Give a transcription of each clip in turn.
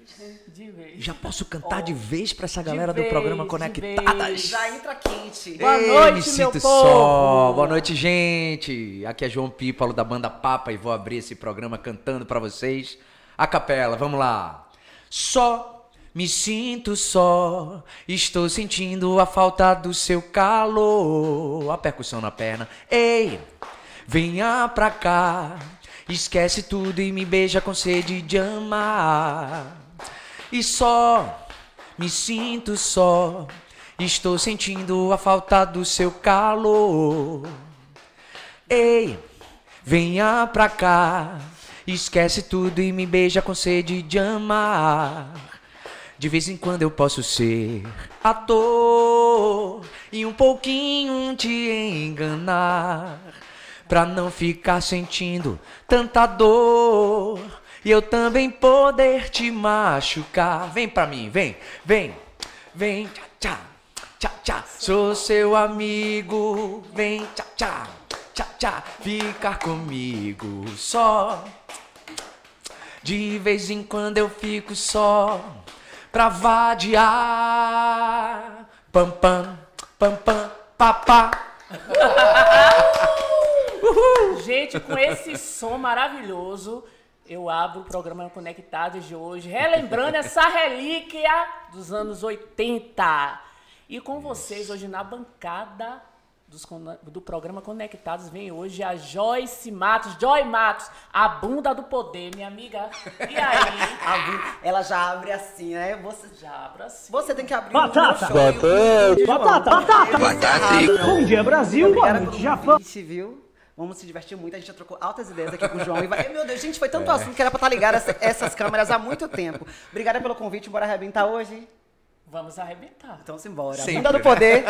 De vez. Já posso cantar de vez pra essa galera do programa Conectadas? Já entra quente. Boa noite, me meu sinto povo. só. Boa noite, gente. Aqui é João Pípalo da banda Papa e vou abrir esse programa cantando pra vocês a capela. Vamos lá. Só me sinto só. Estou sentindo a falta do seu calor. A percussão na perna. Ei, venha pra cá. Esquece tudo e me beija com sede de amar. E só me sinto só. Estou sentindo a falta do seu calor. Ei, venha pra cá. Esquece tudo e me beija com sede de amar. De vez em quando eu posso ser ator e um pouquinho te enganar, pra não ficar sentindo tanta dor e eu também poder te machucar. Vem pra mim, vem, vem, vem, tchá, tchá, tchá, tchá. Sou seu amigo, vem, tchá, tchá, tchá, tchá. Ficar comigo só. De vez em quando eu fico só pra vadiar. Pam, pam, pam, pam, papá. Gente, com esse som maravilhoso, eu abro o programa Conectados de hoje, relembrando essa relíquia dos anos 80. E com vocês hoje na bancada do programa Conectados vem hoje a Joyce Matos, Joy Matos, a bunda do poder, minha amiga. E aí? Ela já abre assim, né? Você Já abro assim. Você tem que abrir Batata. Batata. Bom dia, Brasil. Boa noite, Japão. Viu? Vamos se divertir muito. A gente já trocou altas ideias aqui com o João. E vai... Meu Deus, gente, foi tanto assunto que era pra estar ligado essas câmeras há muito tempo. Obrigada pelo convite. Bora arrebentar hoje? Vamos arrebentar. Então simbora. Sempre, Bunda do né? poder.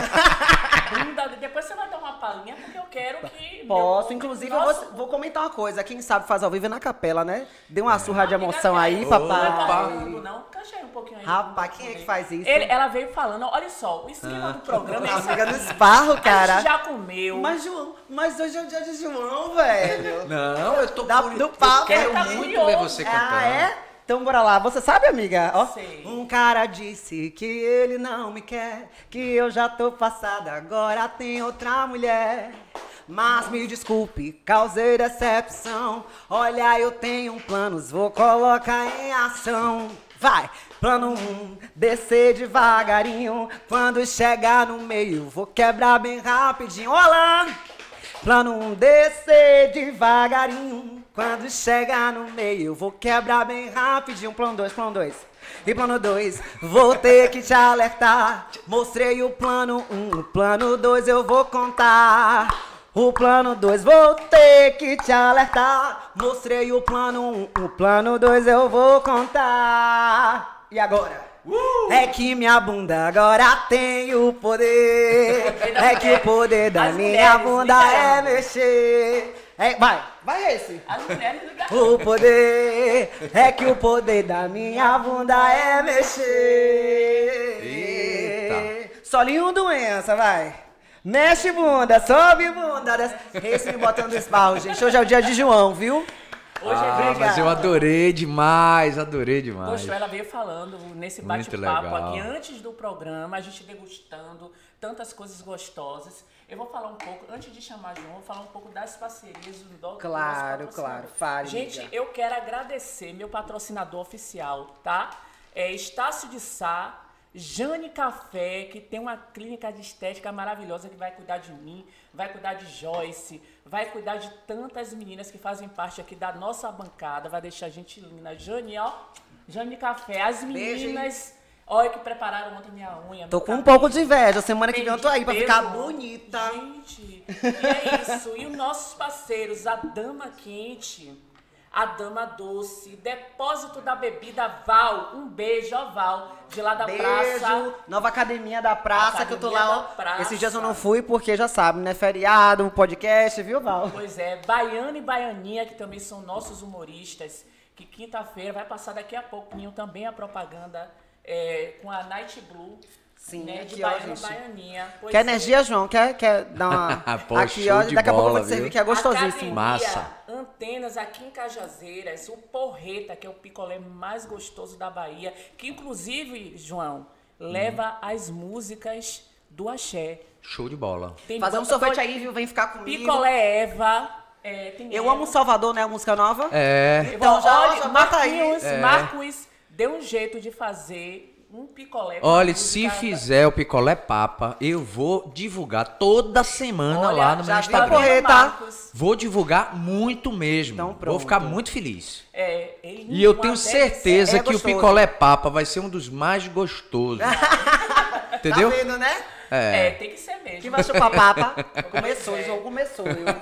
Depois você vai dar uma palhinha, porque eu quero que... Posso. Inclusive, eu vou comentar uma coisa. Quem sabe faz ao vivo é na capela, né? Dê uma surra de emoção aí, Não papai. não, cachei um pouquinho aí. Rapaz, quem é que faz isso? Ela veio falando, olha só, o esquema do programa é esse Amiga aqui. no esparro, A cara. gente já comeu. Mas hoje é o dia de João, velho. Não, eu tô Do papo. Eu quero Tá muito curioso. ver você cantando. Ah, é? Então bora lá. Você sabe, amiga? Ó. Sei. Um cara disse que ele não me quer, que eu já tô passada, agora tem outra mulher. Mas me desculpe, causei decepção. Olha, eu tenho planos, vou colocar em ação. Vai! Plano 1, descer devagarinho. Quando chegar no meio, vou quebrar bem rapidinho. Olá! Plano 1, descer devagarinho. Quando chegar no meio, vou quebrar bem rapidinho. Plano 2, plano 2. E plano 2, vou ter que te alertar. Mostrei o plano 1, o plano 2 eu vou contar. O plano 2, vou ter que te alertar. Mostrei o plano 1, o plano 2 eu vou contar. E agora? É que minha bunda agora tem o poder. É que o poder da As minha mulheres, bunda é literalmente. mexer. Vai esse. As mulheres ligaram. O poder é que o poder da minha bunda é mexer. Eita. Solinho doença, vai. Mexe bunda, sobe bunda. Esse me botando esparro, gente. Hoje é o dia de João, viu? Hoje é Mas obrigada. eu adorei demais, adorei demais. Poxa, ela veio falando nesse Muito bate-papo legal. aqui antes do programa, a gente degustando tantas coisas gostosas. Eu vou falar um pouco, antes de chamar João, vou falar um pouco das parcerias do nosso Claro, patrocinador. claro. Fale, Gente, amiga. eu quero agradecer meu patrocinador oficial, tá? É Estácio de Sá, Jane Café, que tem uma clínica de estética maravilhosa que vai cuidar de mim, vai cuidar de Joyce, vai cuidar de tantas meninas que fazem parte aqui da nossa bancada, vai deixar a gente linda. Jane, ó, Jane Café, as meninas, olha que prepararam ontem minha unha. Tô meu com um cabelo. pouco de inveja. Semana que vem eu tô aí pra Peso, ficar ó. bonita. Gente, e é isso. E os nossos parceiros, a Dama Quente, a Dama Doce, Depósito da Bebida Val. Um beijo, ó, Val, de lá da praça. Beijo. Nova academia da praça, que eu tô Academia lá, da ó. praça. Esses dias eu não fui porque já sabe, né? Feriado, um podcast, viu, Val? Pois é, Baiano e Baianinha, que também são nossos humoristas, que quinta-feira vai passar daqui a pouquinho também a propaganda com a Night Blue. Sim, né, aqui, de ó, Baiano gente. Baianinha. Pois Quer é. energia, João? Quer dar uma... Pô, aqui, show ó, de daqui a pouco eu vou bola, te servir, viu? que é gostosíssimo. Academia Massa. Antenas, aqui em Cajazeiras, o porreta, que é o picolé mais gostoso da Bahia, que inclusive, João, leva as músicas do axé. Show de bola. Tem Fazer um sorvete aí, viu? Vem ficar comigo. Picolé Eva. Tem Eu Eva. amo Salvador, né? A música nova. Então, já bota aí. Marcos deu um jeito de fazer um picolé. Olha, se fizer o picolé papa, eu vou divulgar toda semana lá no meu já Instagram. correr, tá? Vou divulgar muito mesmo. Então, Vou pronto. ficar muito feliz. Ele E eu uma tenho delícia. certeza que o gostoso. picolé papa vai ser um dos mais gostosos. Entendeu? Tá vendo, né? Tem que ser mesmo. Que vai chupar papa. Começou, João começou.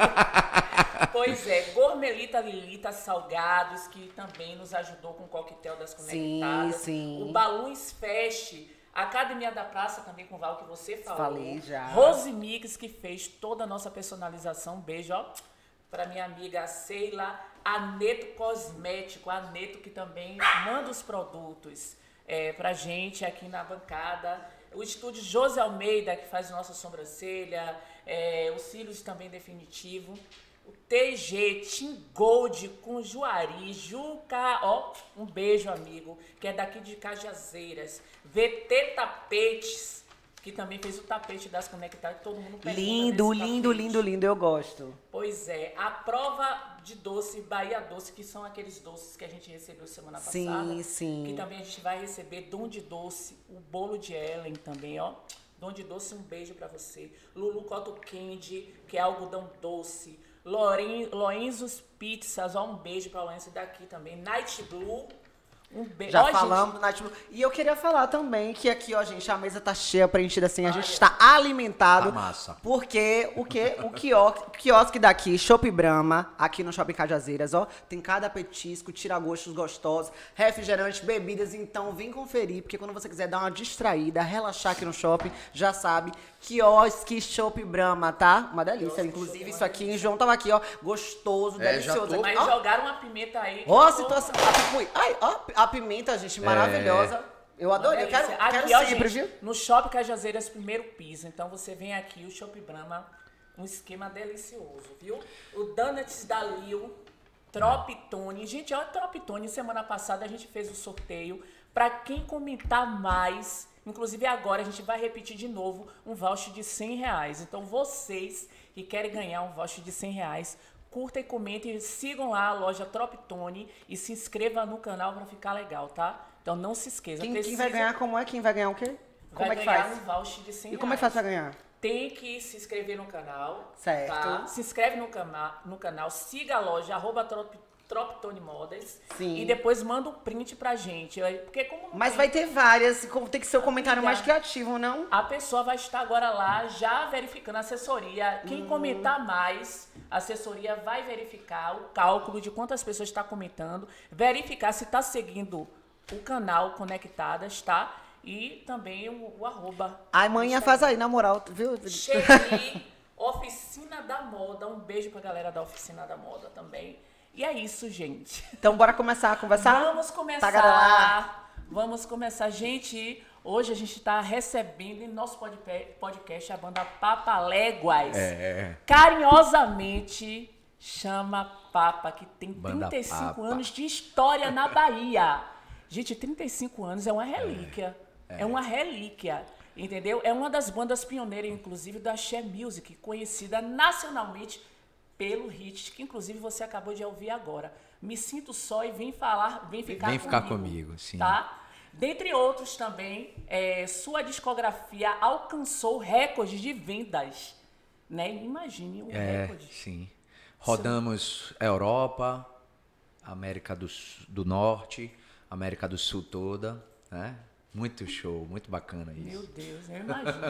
Pois é, Gourmelita Lilita Salgados, que também nos ajudou com o coquetel das Conectadas. Sim. O Balloons Fest, a Academia da Praça também com o Val, que você falou. Falei já. Rose Mix, que fez toda a nossa personalização. Um beijo, ó, pra minha amiga Sheila. A Neto Cosmético, a Neto que também manda os produtos pra gente aqui na bancada. O estúdio José Almeida, que faz nossa sobrancelha. O Cílios também definitivo. O TG Team Gold com Juari, Juca, ó, um beijo, amigo, que é daqui de Cajazeiras. VT Tapetes, que também fez o tapete das Conectadas, todo mundo pergunta Lindo, desse lindo, tapete. lindo, lindo. Eu gosto. Pois é, a prova de doce, Bahia Doce, que são aqueles doces que a gente recebeu semana Sim, passada. sim. Que também a gente vai receber Dom de Doce, o bolo de Ellen também, ó. Dom de Doce, um beijo pra você. Lulu Cotto Candy, que é algodão doce. Lorenzo's Pizzas, ó, um beijo pra Lorenzo daqui também. Night Blue, um beijo. Já Ó, falamos do Night Blue. E eu queria falar também que aqui, ó, gente, a mesa tá cheia, preenchida assim, a gente está alimentado. Tá massa. Porque o quiosque daqui, Chopp Brahma, aqui no Shopping Cajazeiras, ó, tem cada petisco, tira-gostos gostosos, refrigerante, bebidas, então vem conferir, porque quando você quiser dar uma distraída, relaxar aqui no shopping, já sabe, quiosque Chopp Brahma, tá? Uma delícia, inclusive isso aqui, o João tava aqui, ó, gostoso, já delicioso. tô- Mas Ó, jogaram uma pimenta aí. que ó, eu tô- situação. Ai, ó, a pimenta, gente, maravilhosa. Eu Uma adorei. Eu quero, delícia. Aqui, quero ó, sempre, gente, viu? no Shopping Cajazeiras, primeiro piso. Então você vem aqui, o Chopp Brahma, um esquema delicioso, viu? O Donuts da Lil, Tropitone. Gente, ó, Tropitone, semana passada a gente fez o sorteio. Pra quem comentar mais, inclusive agora a gente vai repetir de novo um voucher de R$100. Então vocês que querem ganhar um voucher de R$100, curta e comentem, sigam lá a loja Tropitone e se inscreva no canal pra ficar legal, tá? Então não se esqueça. Quem vai ganhar, como é? Quem vai ganhar o quê? Como é que ganhar faz? um voucher de R$100. E como é que faz pra ganhar? Tem que se inscrever no canal. Certo. Tá? Se inscreve no canal, siga a loja, Tropitone Modas. Sim. E depois manda um print pra gente. Porque como não Mas tem- vai ter várias, tem que ser o comentário Amiga, mais criativo, não? A pessoa vai estar agora lá já verificando a assessoria. Quem comentar mais, a assessoria vai verificar o cálculo de quantas pessoas está comentando, verificar se está seguindo o canal Conectadas, tá? E também o arroba. Ai, manhã faz aí, na moral, viu? Cheguei, Oficina da Moda. Um beijo pra galera da Oficina da Moda também. E é isso, gente. Então bora começar a conversar? Vamos começar. Tagarelar. Vamos começar. Gente, hoje a gente tá recebendo em nosso podcast a banda Papaléguas. Carinhosamente chama Papa, que tem Banda 35 Papa. anos de história na Bahia. Gente, 35 anos é uma relíquia. É uma relíquia. Entendeu? É uma das bandas pioneiras, inclusive, da Axé Music, conhecida nacionalmente pelo hit, que inclusive você acabou de ouvir agora. Me sinto só e vem ficar comigo, sim. Tá? Dentre outros também, sua discografia alcançou recordes de vendas. Né? Imagine um recorde. Sim. Rodamos Europa, América do Norte, América do Sul toda, né? Muito show, muito bacana isso. Meu Deus, eu imagino.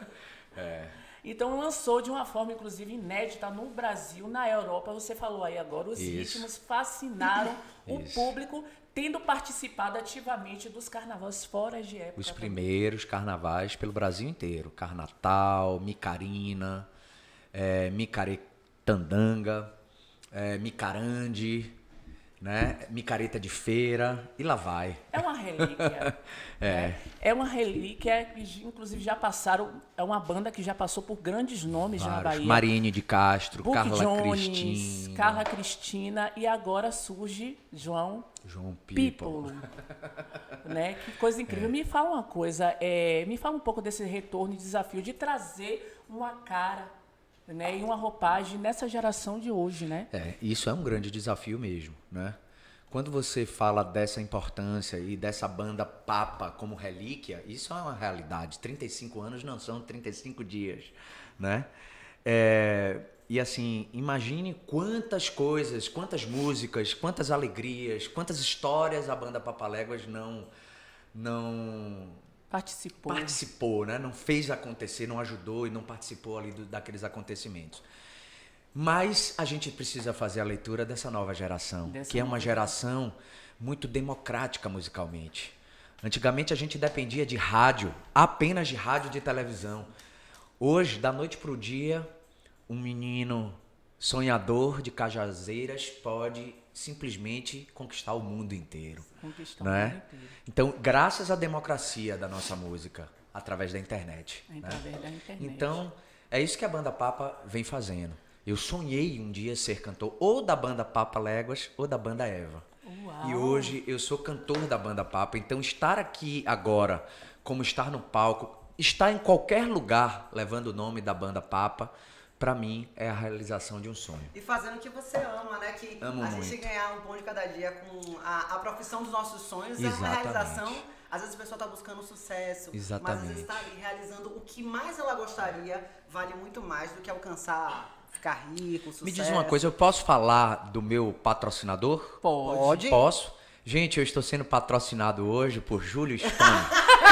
Então lançou de uma forma, inclusive, inédita no Brasil, na Europa. Você falou aí agora, os Isso. ritmos fascinaram o Isso. público, tendo participado ativamente dos carnavais fora de época. Os também. primeiros carnavais pelo Brasil inteiro. Carnatal, Micarina, Micaretandanga, Micarande, né? Micareta de feira e lá vai. É uma relíquia. É uma relíquia que, inclusive, já passaram. É uma banda que já passou por grandes nomes já na Vários. Bahia. Marine de Castro, Book Carla Jones, Cristina. Carla Cristina. E agora surge João People. Né? Que coisa incrível. Me fala uma coisa. Me fala um pouco desse retorno e desafio de trazer uma cara, né, e uma roupagem nessa geração de hoje, né? Isso é um grande desafio mesmo, né? Quando você fala dessa importância e dessa banda Papa como relíquia, isso é uma realidade. 35 anos não são 35 dias, né? E assim, imagine quantas coisas, quantas músicas, quantas alegrias, quantas histórias a banda Papaléguas não participou, né? Não fez acontecer, não ajudou e não participou ali daqueles acontecimentos. Mas a gente precisa fazer a leitura dessa nova geração, que é uma geração muito democrática musicalmente. Antigamente a gente dependia de rádio, apenas de rádio e de televisão. Hoje, da noite para o dia, um menino sonhador de Cajazeiras pode simplesmente conquistar o mundo inteiro. Né? Então, graças à democracia da nossa música, através da internet. Então, é isso que a banda Papa vem fazendo. Eu sonhei um dia ser cantor ou da banda Papaléguas ou da banda Eva. Uau. E hoje eu sou cantor da banda Papa. Então, estar aqui agora, como estar no palco, estar em qualquer lugar levando o nome da banda Papa, pra mim, é a realização de um sonho. E fazendo o que você ama, né? Que Amo a gente muito. ganhar um pão de cada dia com a profissão dos nossos sonhos é uma Exatamente. realização. Às vezes a pessoa tá buscando sucesso, Exatamente. mas às vezes tá ali realizando o que mais ela gostaria, vale muito mais do que alcançar, ficar rico, sucesso. Me diz uma coisa, eu posso falar do meu patrocinador? Pode. Posso? Gente, eu estou sendo patrocinado hoje por Júlio Spam.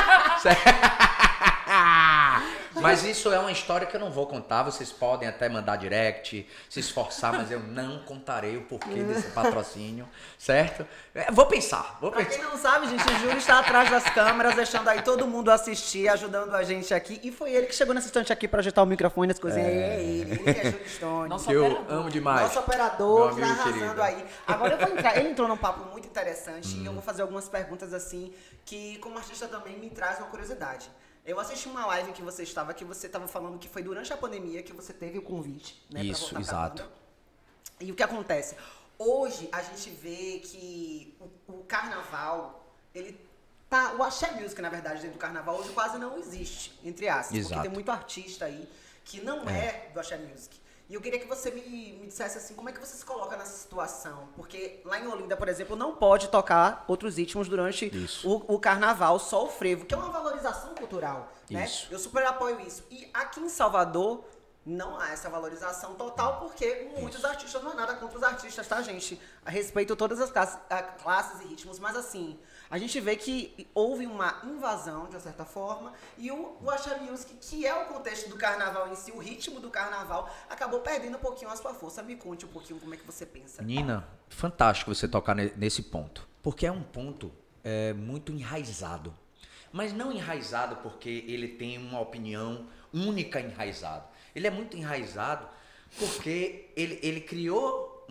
Mas isso é uma história que eu não vou contar. Vocês podem até mandar direct, se esforçar, mas eu não contarei o porquê desse patrocínio, certo? Vou pensar. Pra quem não sabe, gente, o Júlio está atrás das câmeras, deixando aí todo mundo assistir, ajudando a gente aqui. E foi ele que chegou nesse instante aqui pra ajeitar o microfone, as coisinhas. Ele que é Júlio Stone. Nosso Que eu operador. amo demais. Nosso operador, que Meu tá amigo arrasando querido. aí. Agora eu vou entrar. Ele entrou num papo muito interessante e eu vou fazer algumas perguntas assim, que como artista também me traz uma curiosidade. Eu assisti uma live que você estava falando que foi durante a pandemia que você teve o convite, né? Isso, pra voltar exato. pra banda. E o que acontece? Hoje a gente vê que o carnaval, ele tá. O axé music, na verdade, dentro do carnaval, hoje quase não existe, entre aspas. Exato. Porque tem muito artista aí que não é do axé music. E eu queria que você me dissesse assim, como é que você se coloca nessa situação? Porque lá em Olinda, por exemplo, não pode tocar outros ritmos durante o carnaval, só o frevo, que é uma valorização cultural, né? Isso. Eu super apoio isso. E aqui em Salvador, não há essa valorização total, porque muitos artistas, não é nada contra os artistas, tá, gente? Respeito todas as classes e ritmos, mas assim, a gente vê que houve uma invasão, de uma certa forma, e o axé music, que é o contexto do carnaval em si, o ritmo do carnaval, acabou perdendo um pouquinho a sua força. Me conte um pouquinho como é que você pensa. Nina, fantástico você tocar nesse ponto, porque é um ponto muito enraizado. Mas não enraizado porque ele tem uma opinião única enraizado. Ele é muito enraizado porque ele criou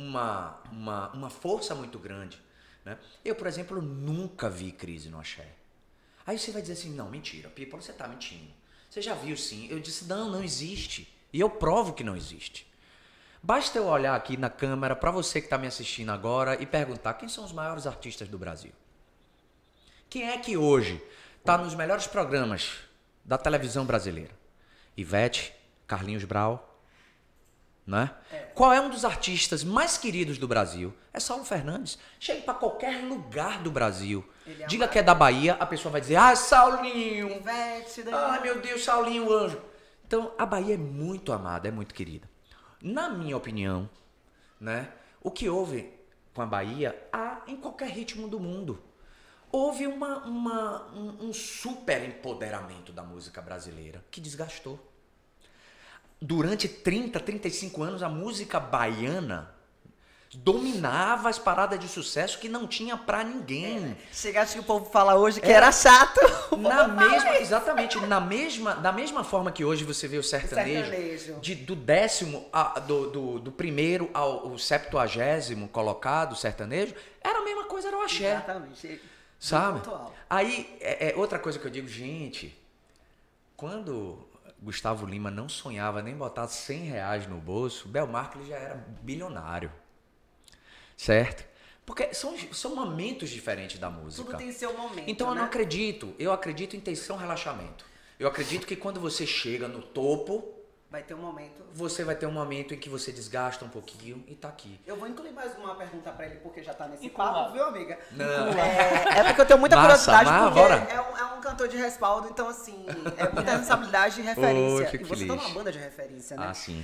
uma força muito grande. Né? Eu, por exemplo, nunca vi crise no axé. Aí você vai dizer assim, não, mentira, People, você tá mentindo. Você já viu sim. Eu disse, não existe. E eu provo que não existe. Basta eu olhar aqui na câmera para você que está me assistindo agora e perguntar quem são os maiores artistas do Brasil. Quem é que hoje está nos melhores programas da televisão brasileira? Ivete, Carlinhos Brau, né? Qual é um dos artistas mais queridos do Brasil? É Saulo Fernandes. Chega para qualquer lugar do Brasil. Diga que é da Bahia, a pessoa vai dizer, Saulinho! Ivete, Ai, meu Deus, Saulinho, anjo. Então, a Bahia é muito amada, é muito querida. Na minha opinião, né, o que houve com a Bahia, há em qualquer ritmo do mundo. Houve um super empoderamento da música brasileira que desgastou. Durante 30, 35 anos, a música baiana Dominava as paradas de sucesso que não tinha pra ninguém. Chegaste que o povo fala hoje que era chato. Exatamente, da mesma forma que hoje você vê o sertanejo. Do 10º, do primeiro ao 70º colocado, sertanejo, era a mesma coisa, era o axé. Exatamente. Sabe? Aí, outra coisa que eu digo, gente, quando Gustavo Lima não sonhava nem botar R$100 no bolso, Bel Marques já era bilionário. Certo? Porque são momentos diferentes da música. Tudo tem seu momento. Então eu não acredito. Eu acredito em tensão, relaxamento. Eu acredito que quando você chega no topo, vai ter um momento. Você vai ter um momento em que você desgasta um pouquinho e tá aqui. Eu vou incluir mais uma pergunta pra ele, porque já tá nesse papo, viu, amiga? Não. É porque eu tenho muita curiosidade, porque bora. É um cantor de respaldo, então assim, é muita responsabilidade e referência. Fico e você feliz. tá numa banda de referência, né? Ah, sim.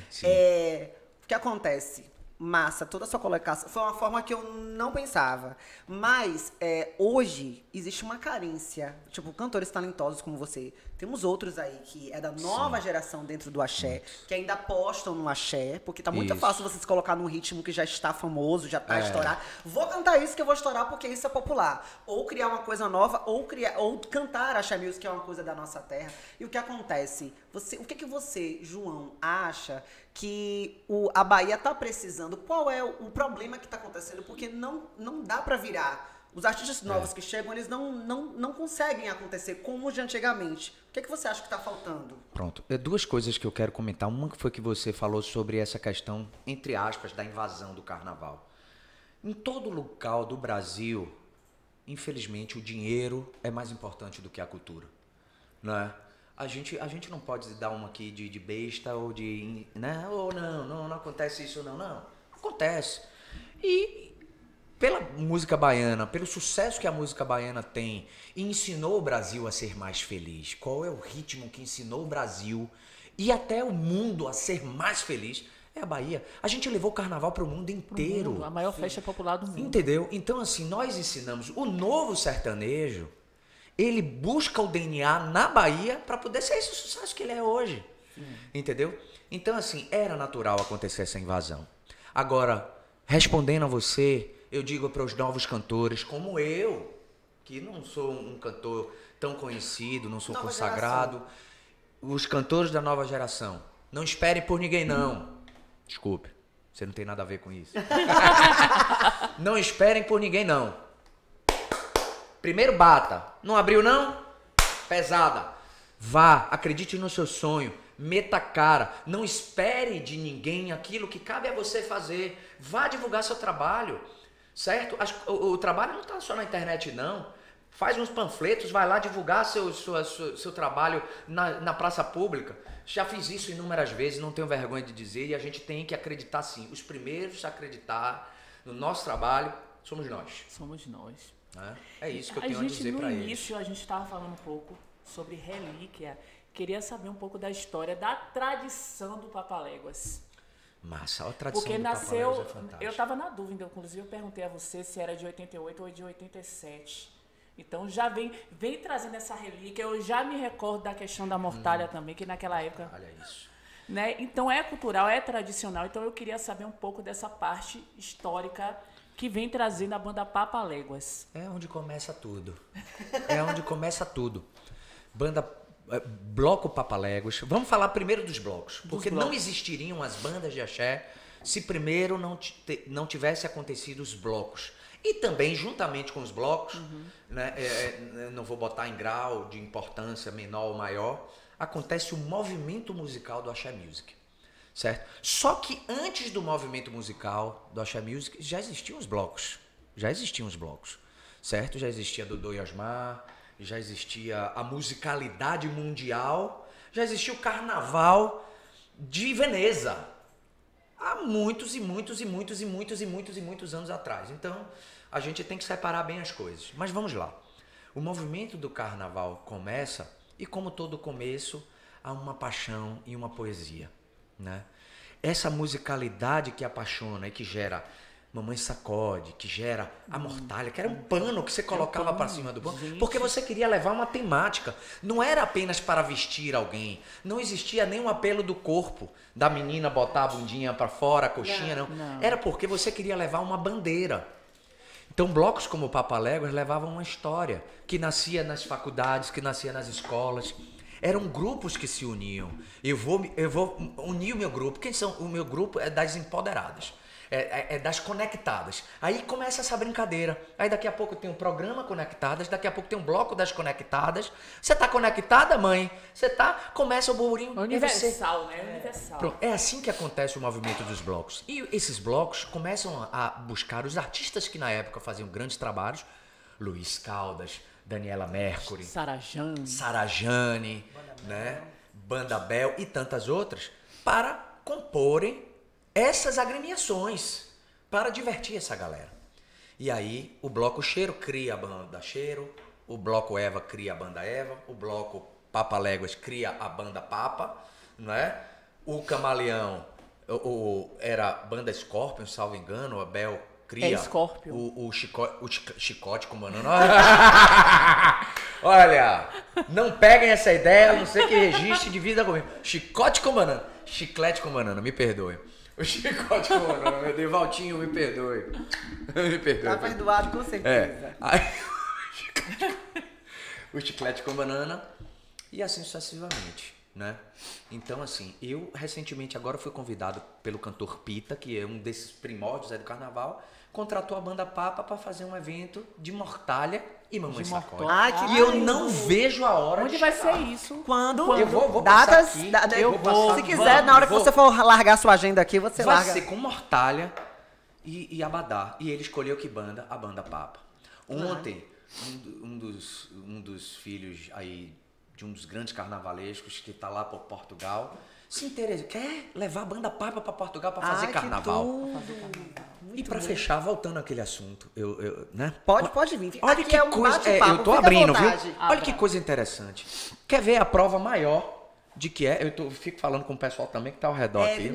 O que acontece? Massa, toda a sua colocação foi uma forma que eu não pensava. Mas hoje existe uma carência. Tipo, cantores talentosos como você. Temos outros aí que é da nova geração dentro do axé, que ainda apostam no axé, porque tá muito fácil você se colocar num ritmo que já está famoso, já tá estourado. Vou cantar isso que eu vou estourar porque isso é popular. Ou criar uma coisa nova, ou cantar axé music, que é uma coisa da nossa terra. E o que acontece? O que você, João, acha que a Bahia tá precisando? Qual é o problema que tá acontecendo? Porque não dá pra virar. Os artistas novos que chegam, eles não conseguem acontecer como os de antigamente. O que você acha que tá faltando? Pronto. Duas coisas que eu quero comentar. Uma foi que você falou sobre essa questão, entre aspas, da invasão do carnaval. Em todo local do Brasil, infelizmente, o dinheiro é mais importante do que a cultura. Não é? A gente não pode dar uma aqui de besta ou de... Né? Ou não acontece isso, não. Acontece. E pela música baiana, pelo sucesso que a música baiana tem, e ensinou o Brasil a ser mais feliz. Qual é o ritmo que ensinou o Brasil e até o mundo a ser mais feliz? É a Bahia. A gente levou o carnaval para o mundo inteiro. A maior festa popular do mundo. Entendeu? Então, assim, nós ensinamos o novo sertanejo. Ele busca o DNA na Bahia para poder ser esse sucesso que ele é hoje. Entendeu? Então, assim, era natural acontecer essa invasão. Agora, respondendo a você, eu digo para os novos cantores, como eu, que não sou um cantor tão conhecido, não sou consagrado, os cantores da nova geração, não esperem por ninguém, não. Desculpe, você não tem nada a ver com isso. Não esperem por ninguém, não. Primeiro bata. Não abriu, não? Pesada. Vá, acredite no seu sonho. Meta a cara. Não espere de ninguém aquilo que cabe a você fazer. Vá divulgar seu trabalho. Certo? O trabalho não está só na internet, não. Faz uns panfletos, vai lá divulgar seu trabalho na praça pública. Já fiz isso inúmeras vezes, não tenho vergonha de dizer. E a gente tem que acreditar sim. Os primeiros a acreditar no nosso trabalho somos nós. Somos nós. É isso que eu tenho a dizer para eles. No início, a gente estava falando um pouco sobre relíquia. Queria saber um pouco da história, da tradição do Papaléguas. Massa, a tradição porque do nasceu, Papaléguas é fantástica. eu estava na dúvida, inclusive eu perguntei a você se era de 88 ou de 87. Então já vem trazendo essa relíquia. Eu já me recordo da questão da mortalha também, que naquela época... Olha isso. Né? Então é cultural, é tradicional. Então eu queria saber um pouco dessa parte histórica que vem trazendo a banda Papaléguas. É onde começa tudo. É onde começa tudo. Bloco Papaléguas. Vamos falar primeiro dos blocos. Porque não existiriam as bandas de axé se primeiro não tivesse acontecido os blocos. E também, juntamente com os blocos, né, não vou botar em grau de importância menor ou maior, acontece o movimento musical do axé music. Certo? Só que antes do movimento musical do axé music já existiam os blocos. Certo? Já existia Dodô e Osmar, já existia a musicalidade mundial, já existia o carnaval de Veneza. Há muitos anos atrás. Então, a gente tem que separar bem as coisas. Mas vamos lá. O movimento do carnaval começa, e como todo começo, há uma paixão e uma poesia. Né? Essa musicalidade que apaixona e que gera Mamãe Sacode, que gera a mortalha, que era um pano que você colocava para cima do banco, porque você queria levar uma temática. Não era apenas para vestir alguém. Não existia nenhum apelo do corpo, da menina botar a bundinha para fora, a coxinha, não. Era porque você queria levar uma bandeira. Então, blocos como o Papaléguas levavam uma história que nascia nas faculdades, que nascia nas escolas. Eram grupos que se uniam. Eu vou unir o meu grupo. Quem são? O meu grupo é das empoderadas. É das conectadas. Aí começa essa brincadeira. Aí daqui a pouco tem um programa Conectadas, daqui a pouco tem um bloco das Conectadas. Você tá conectada, mãe? Você tá? Começa o burburinho. Universal, né? Universal. Pronto. É assim que acontece o movimento dos blocos. E esses blocos começam a buscar os artistas que na época faziam grandes trabalhos. Luiz Caldas, Daniela Mercury, Sara Jane, né? Banda Bel e tantas outras, para comporem essas agremiações, para divertir essa galera. E aí o bloco Cheiro cria a banda Cheiro, o bloco Eva cria a banda Eva, o bloco Papaléguas cria a banda Papa, né? O Camaleão era a banda Scorpion, salvo engano, a Bel cria o Chicote com banana. Olha, não peguem essa ideia, a não ser que registre de vida comigo. Chicote com banana, chiclete com banana, me perdoe. O Chicote com banana, meu Deus, Valtinho, me perdoe. Me perdoe. Tá perdoado com certeza. Aí, o chiclete com banana e assim sucessivamente, né? Então, assim, eu recentemente agora fui convidado pelo cantor Pita, que é um desses primórdios do carnaval, contratou a banda Papa para fazer um evento de mortalha e Mamãe Sacode. E eu não vejo a hora Onde vai ser isso? Quando? Eu vou datas, aqui. eu vou. Se quiser, na hora que você for largar sua agenda aqui, você vai larga. Vai ser com mortalha e Abadá. E ele escolheu que banda? A banda Papa. Ontem, um dos filhos aí de um dos grandes carnavalescos que tá lá por Portugal se interessa, quer levar a banda Papa para Portugal para fazer carnaval. E para fechar, voltando àquele assunto, né? Pode vir. Olha aqui que coisa, eu tô abrindo, viu? Olha que coisa interessante. Quer ver a prova maior de que é? Eu fico falando com o pessoal também que tá ao redor aqui.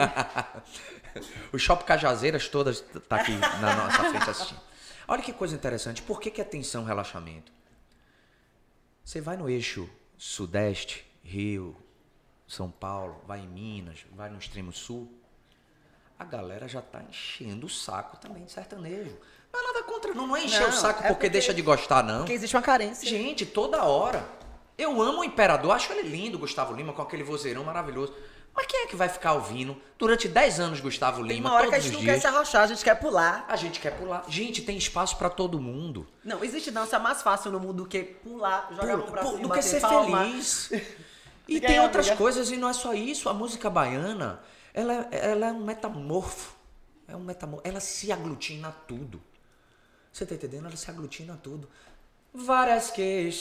O Shopping Cajazeiras todas tá aqui na nossa frente assistindo. Olha que coisa interessante. Por que é tensão, relaxamento? Você vai no eixo Sudeste, Rio, São Paulo, vai em Minas, vai no extremo sul, a galera já tá enchendo o saco também de sertanejo. Não é nada contra, não é encher o saco porque deixa de gostar, não. Porque existe uma carência. Gente, toda hora. Eu amo o Imperador, acho ele lindo, Gustavo Lima, com aquele vozeirão maravilhoso. Mas quem é que vai ficar ouvindo durante 10 anos Gustavo Lima, tem uma hora todos que a gente os não dias? quer se arrochar, a gente quer pular. A gente quer pular. Gente, tem espaço pra todo mundo. Não, existe dança mais fácil no mundo do que pular, jogar a mão pra cima, do que bater ser palma. feliz. E tem outras coisas, e não é só isso. A música baiana, ela é um metamorfo. Ela se aglutina a tudo. Você tá entendendo? Ela se aglutina a tudo. Várias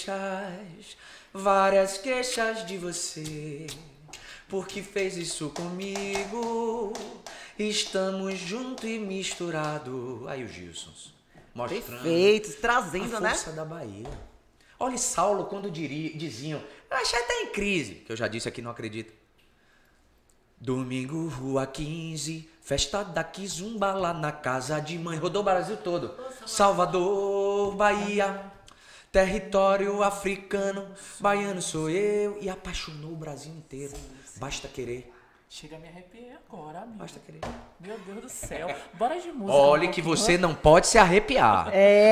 queixas de você. Porque fez isso comigo. Estamos junto e misturado. Aí os Gilsons. Mostrando Perfeito, trazendo, a força da Bahia. Olha Saulo quando diziam, a Xé tá em crise, que eu já disse aqui, não acredito. Domingo, Rua 15, festa da Kizumba lá na casa de mãe. Rodou o Brasil todo. Salvador, Bahia, território africano, baiano sou eu. E apaixonou o Brasil inteiro. Basta querer. Chega a me arrepiar agora, amigo. Basta querer. Meu Deus do céu. Bora de música. Olha que você não pode se arrepiar.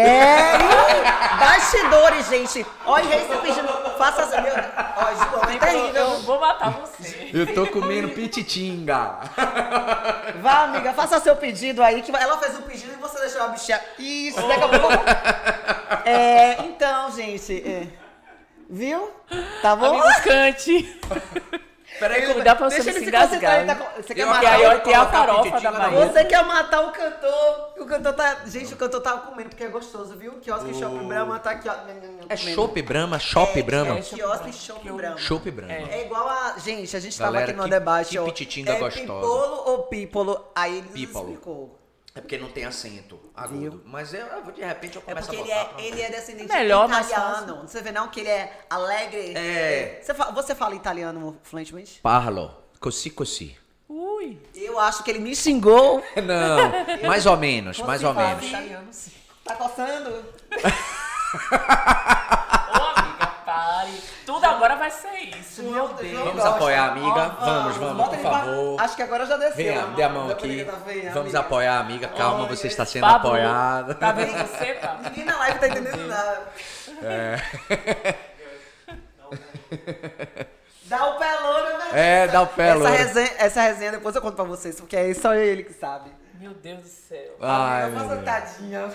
Bastidores, gente. Olha esse pedindo. Faça assim, meu. Olha, João, é terrível. Eu vou matar você. Eu tô comendo pititinga. Vá, amiga, faça seu pedido aí. Que ela fez o pedido e você deixou a bichinha. Isso, daqui a pouco. Então, gente. Viu? Tá bom? Amigos, cante. Peraí, dá pra você Deixa ele se se concentrar. engasgar. Você quer Eu matar aí acabei de tem a colocar farofa pititinga da na Bahia. Você quer matar o cantor? O cantor tá. Gente, o cantor tá comendo porque é gostoso, viu? Quiosque Shopping Brahma tá aqui, ó. É Chopp Brahma, Chopp Brahma. Quiosque Shopping Brahma. Chopp Brahma. É igual a. Gente, a gente Galera, tava aqui no que- debate, que ó. pititinga é gostosa. Pipolo ou Pípolo? Aí ele Pípolo. explicou. É porque não tem acento agudo. Mas de repente eu É começo porque a botar. ele é descendente Melhor, mais italiano. Você vê não que ele é alegre? É. Você fala italiano fluentemente? Parlo, così così. Ui. foi? Eu acho que ele me xingou. Não, mais ou menos, mais ou menos. Italiano, sim. Tá coçando? Ô, amiga, pare. Tudo agora vai ser isso, meu Deus. Vamos apoiar a amiga? Vamos, Bota por ele pra- favor. Acho que agora já desceu. Venha, dê a mão Deu pra aqui. ver que tá feia, Vamos amiga. apoiar a amiga. Calma, Olha, você está sendo Pablo, apoiada. Tá vendo você, Pablo? Ninguém na live tá entendendo nada. Dá o pé louro, né? Dá o pé louro. Essa resenha depois eu conto pra vocês, porque é só ele que sabe. Meu Deus do céu. Ai, Nossa, meu Deus. tadinha.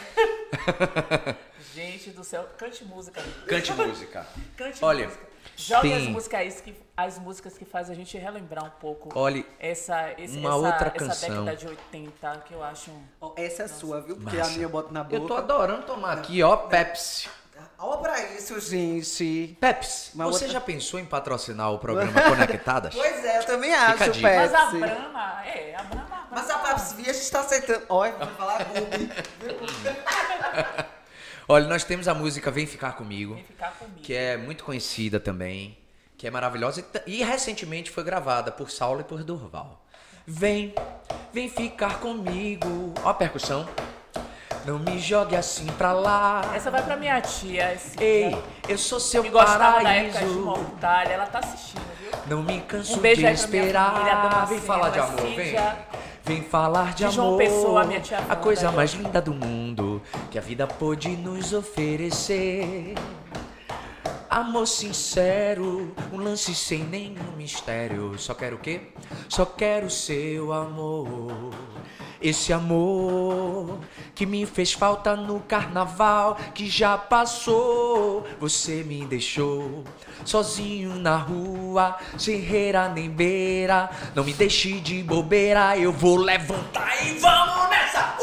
Gente do céu. Cante música. amiga. Cante música. Cante Olha, música. Jogue tem- as músicas que fazem a gente relembrar um pouco Olha, essa outra essa canção. década de 80, que eu acho... Ó, essa é sua, viu? Porque Massa. a minha eu boto na boca. eu tô adorando tomar aqui, ó, Pepsi. Olha pra isso, gente. Pepsi, Uma você outra- já pensou em patrocinar o programa Conectadas? Pois é, eu também acho, a dica. Mas a Pepsi. Brahma, Mas a Pepsi Via a gente tá aceitando. Olha, vou falar Gubi. Olha, nós temos a música Vem Ficar Comigo, Vem Ficar Comigo. que é muito conhecida também, que é maravilhosa e recentemente foi gravada por Saulo e por Durval. Vem ficar comigo. Ó a percussão. Não me jogue assim pra lá. Essa vai pra minha tia. Ei, eu sou seu que gostava da época de paraíso. Mortalha. Ela tá assistindo, viu? Não me canso Um beijo de aí pra minha esperar. família, Damasceno, Vem falar de a amor, vem. Cíntia. Vem falar de De João amor. Pessoa, minha tia a Wanda, coisa viu? mais linda do mundo que a vida pôde nos oferecer. Amor sincero, um lance sem nenhum mistério. Só quero o quê? Só quero seu amor. Esse amor que me fez falta no carnaval que já passou. Você me deixou sozinho na rua, sem reira nem beira. Não me deixe de bobeira, eu vou levantar e vamos nessa.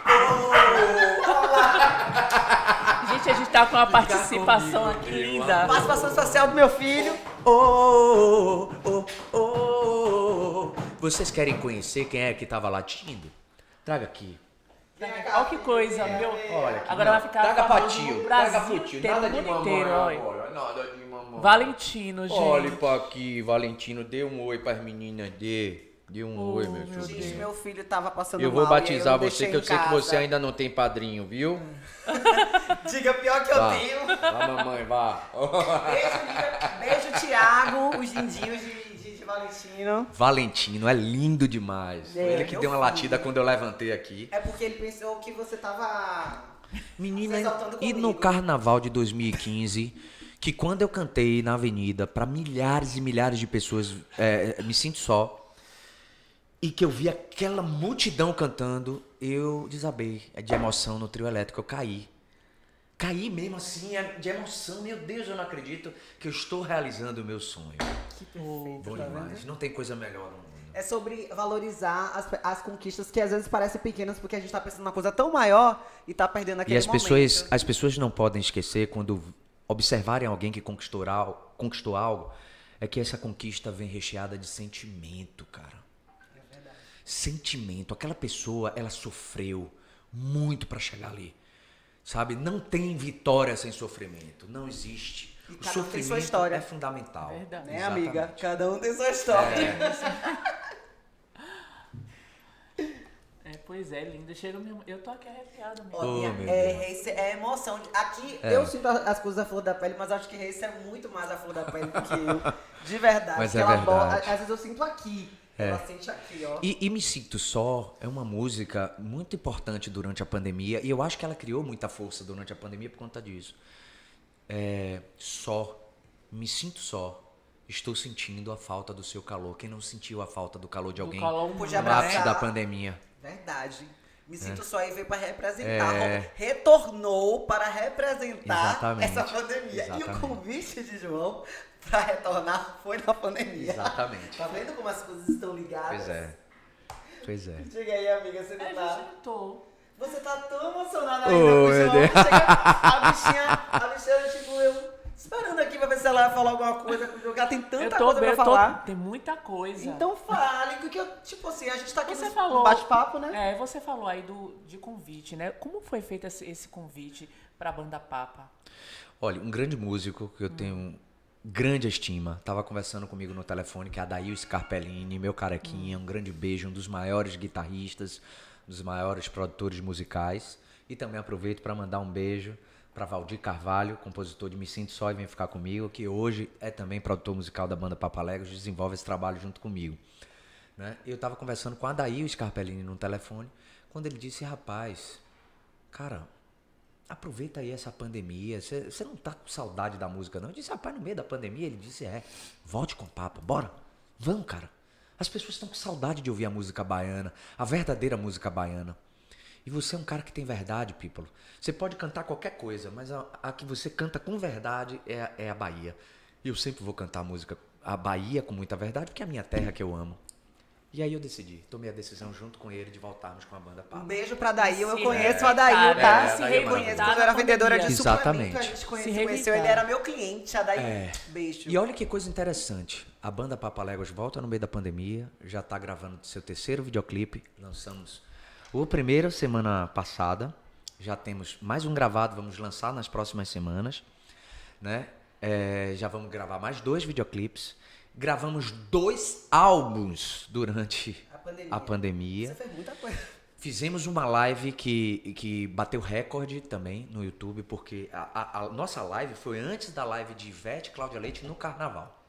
Gente, a gente tá com uma participação aqui linda. Participação especial do meu filho. Oh, oh, oh, oh. Vocês querem conhecer quem é que tava latindo? Traga aqui. Olha que coisa, meu. Olha aqui. Agora vai ficar Traga pra famoso tio. no Traga Brasil pro tio. inteiro, Nada no de mundo mamãe inteiro, olha. agora. Nada de mamãe. Valentino, gente. Olha pra aqui, Valentino. Dê um oi pras meninas. Dê um oi, meu meu filho. Gente, meu filho tava passando Eu mal. vou batizar e eu você, deixei que eu em sei que casa. você ainda não tem padrinho, viu? Diga pior que eu Vá. tenho. Vá, mamãe, vá. Beijo, Thiago, os lindinhos de Valentino. Valentino é lindo demais. É, Ele que meu deu uma filho. latida quando eu levantei aqui. É porque ele pensou que você tava... Menina, Se exaltando e comigo. no carnaval de 2015, que quando eu cantei na avenida pra milhares e milhares de pessoas, me sinto só, e que eu vi aquela multidão cantando, eu desabei de emoção no trio elétrico, eu caí. Caí mesmo assim, de emoção. Meu Deus, eu não acredito que eu estou realizando o meu sonho. Que perfeito, Bom tá demais, vendo? não tem coisa melhor no mundo. É sobre valorizar as conquistas que às vezes parecem pequenas porque a gente tá pensando numa coisa tão maior e tá perdendo aquele E as momento. pessoas não podem esquecer, quando observarem alguém que conquistou algo, é que essa conquista vem recheada de sentimento, cara. É verdade. Sentimento. Aquela pessoa, ela sofreu muito pra chegar ali. Sabe? Não tem vitória sem sofrimento. Não existe. E O cada um tem sua sofrimento história. é fundamental. Verdade. Né, Exatamente. amiga? Cada um tem sua história. Pois é, linda. Chega mesmo. Eu tô aqui arrepiada mesmo. Olha, meu é emoção. Aqui eu sinto as coisas à flor da pele, mas acho que Race é muito mais à flor da pele do que eu. De verdade. Mas que é ela verdade. às vezes eu sinto aqui. Ela sente aqui, ó. E Me Sinto Só é uma música muito importante durante a pandemia, e eu acho que ela criou muita força durante a pandemia por conta disso. Me sinto só. Estou sentindo a falta do seu calor. Quem não sentiu a falta do calor de alguém calor no Podia ápice abraçar. da pandemia? Verdade. Me sinto só e veio para representar. É. Retornou para representar Exatamente. essa pandemia. E o Exatamente. convite de João para retornar foi na pandemia. Exatamente. Tá vendo como as coisas estão ligadas? Pois é. Pois é. Chega aí, amiga, você não É, tá... gente, eu tô. Você tá tão emocionada Oh, ainda com o meu João. Deus. Chega, a bichinha, tipo, eu esperando aqui pra ver se ela vai falar alguma coisa com o jogo. Ela tem Eu tanta tô coisa bem, pra falar. tem muita coisa. Então fale, porque eu, tipo assim, a gente tá aqui Você num falou. bate-papo, né? Você falou aí de convite, né? Como foi feito esse convite pra banda Papa? Olha, um grande músico que eu tenho grande estima. Tava conversando comigo no telefone, que é Adail Scarpellini, meu carequinha, um grande beijo, um dos maiores guitarristas, um dos maiores produtores musicais. E também aproveito para mandar um beijo para Valdir Carvalho, compositor de Me Sinto Só e Vem Ficar Comigo, que hoje é também produtor musical da banda Papaléguas, desenvolve esse trabalho junto comigo. Né? Eu tava conversando com Adail Scarpellini no telefone, quando ele disse, rapaz, cara, aproveita aí essa pandemia, você não tá com saudade da música não? Eu disse, rapaz, no meio da pandemia, ele disse, volte com o papo, bora, vamos, cara. As pessoas estão com saudade de ouvir a música baiana, a verdadeira música baiana. E você é um cara que tem verdade, Pípalo. Você pode cantar qualquer coisa, mas a que você canta com verdade é a Bahia. E eu sempre vou cantar a Bahia com muita verdade, porque é a minha terra que eu amo. E aí eu tomei a decisão junto com ele de voltarmos com a banda Papa. Um beijo pra Adail, eu conheço o Adail, tá? Se Eu conheço, quando eu era vendedora de Exatamente. suplemento, a gente conheceu, ele era meu cliente, Adail. Beijo. E olha que coisa interessante, a banda Papaléguas volta no meio da pandemia, já tá gravando seu terceiro videoclipe, lançamos o primeiro semana passada, já temos mais um gravado, vamos lançar nas próximas semanas, né? Já vamos gravar mais 2 videoclipes. Gravamos 2 álbuns durante a pandemia. Você fez muita coisa. Fizemos uma live que bateu recorde também no YouTube, porque a nossa live foi antes da live de Ivete e Cláudia Leite no Carnaval.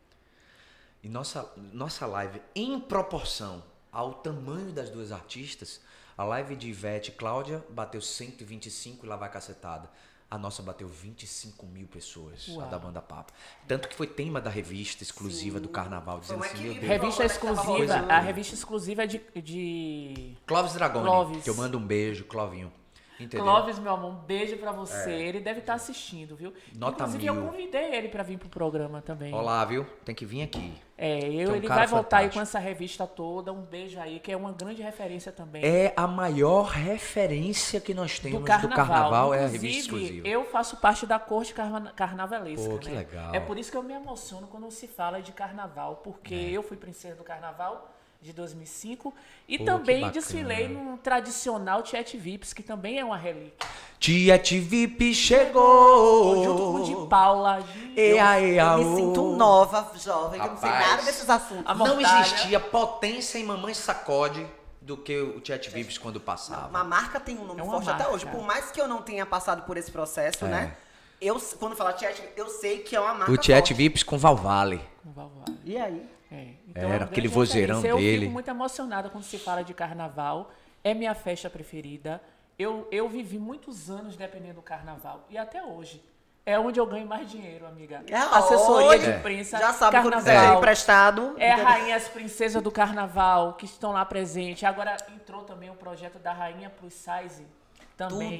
E nossa live, em proporção ao tamanho das 2 artistas, a live de Ivete e Cláudia bateu 125 e lá vai cacetada. A nossa bateu 25 mil pessoas, a da banda Papa. Tanto que foi tema da revista exclusiva do Carnaval, dizendo assim, meu Deus. Revista exclusiva, a revista exclusiva é de Clóvis Dragoni, Clóvis. que eu mando um beijo, Clovinho. Entendeu? Clóvis, meu amor, um beijo pra você. Ele deve estar assistindo, viu? Nota Inclusive, 1000. eu convidei ele pra vir pro programa também. Olá, viu? Tem que vir aqui. Ele vai voltar aí com essa revista toda. Um beijo aí, que é uma grande referência também. É a maior referência que nós temos do carnaval, é a revista exclusiva. Eu faço parte da corte carnavalesca. Pô, que né? legal. É por isso que eu me emociono quando se fala de carnaval, porque eu fui princesa do carnaval de 2005 e Pô, também que bacana. desfilei no tradicional Tiete Vips, que também é uma relíquia. Tiete VIP chegou! Junto com o de Paula. Eu me sinto nova, jovem, que eu não sei Rapaz, nada desses assuntos. a Não mortalha. existia potência em Mamãe Sacode do que o Tiete Vips quando passava. Uma marca tem um nome É uma forte até marca. hoje. Por mais que eu não tenha passado por esse processo, né? Quando fala Tiete, eu sei que é uma marca O Tiete forte. Vips com Valvale. Com Valvale. E aí? Então, Era é uma aquele grande vozeirão referência. Eu dele. fico muito emocionada quando se fala de carnaval. É minha festa preferida. Eu vivi muitos anos dependendo do carnaval. E até hoje. É onde eu ganho mais dinheiro, amiga. Assessoria de imprensa, Já sabe quando quiser carnaval. emprestado. É a rainha, as princesas do carnaval que estão lá presentes. Agora entrou também o projeto da Rainha Plus Size. Também.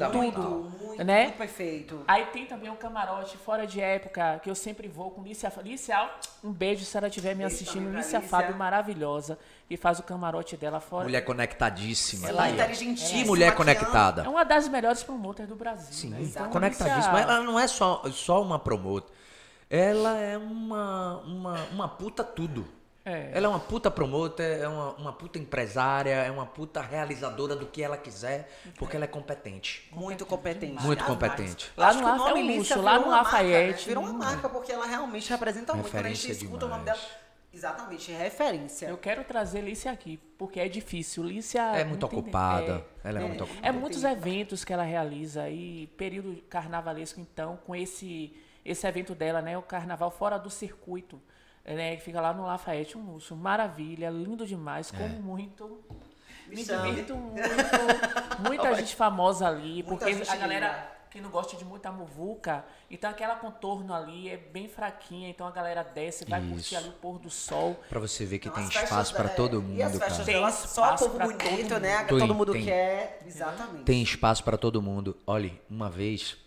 Tudo, né? muito perfeito. Aí tem também um camarote fora de época, que eu sempre vou com Lícia. Lícia, um beijo se ela estiver me assistindo. Lícia Fábio, maravilhosa, que faz o camarote dela fora. Mulher conectadíssima. Ela é Aí, ó. inteligentíssima. Que mulher que ama. conectada. É uma das melhores promoters do Brasil. Sim, né? Então, conectadíssima. Lícia- Ela não é só uma promotor. Ela é uma puta tudo. Ela é uma puta promotor, é uma puta empresária, é uma puta realizadora do que ela quiser, porque ela é competente. Muito competente. Muito competente. Lá Acho no que o Laf- é nome um Lícia luxo, lá virou no uma marca, Lafayette. né? Virou uma marca porque ela realmente representa muito. Quando a gente Referência escuta o nome demais. dela. Exatamente, referência. Eu quero trazer Lícia aqui, porque é difícil. Lícia É muito entende- ocupada. Ela é muito ocupada. É muitos eventos que ela realiza e período carnavalesco, então, com esse evento dela, né? O carnaval fora do circuito, né? Que fica lá no Lafayette, um luxo, maravilha, lindo demais, como muito. Me chame. divirto muito. Muita gente famosa ali, Muita porque gente a galera linda. que não gosta de muita muvuca, então aquela contorno ali é bem fraquinha, então a galera desce, vai curtir Isso. ali o pôr do sol. Pra você ver que Não, tem as festas espaço pra dela- todo E as mundo, festas cara. dela, Tem só espaço povo pra bonito, todo né? mundo. Todo mundo Tem. quer. Exatamente. Tem espaço pra todo mundo. Olha, uma vez,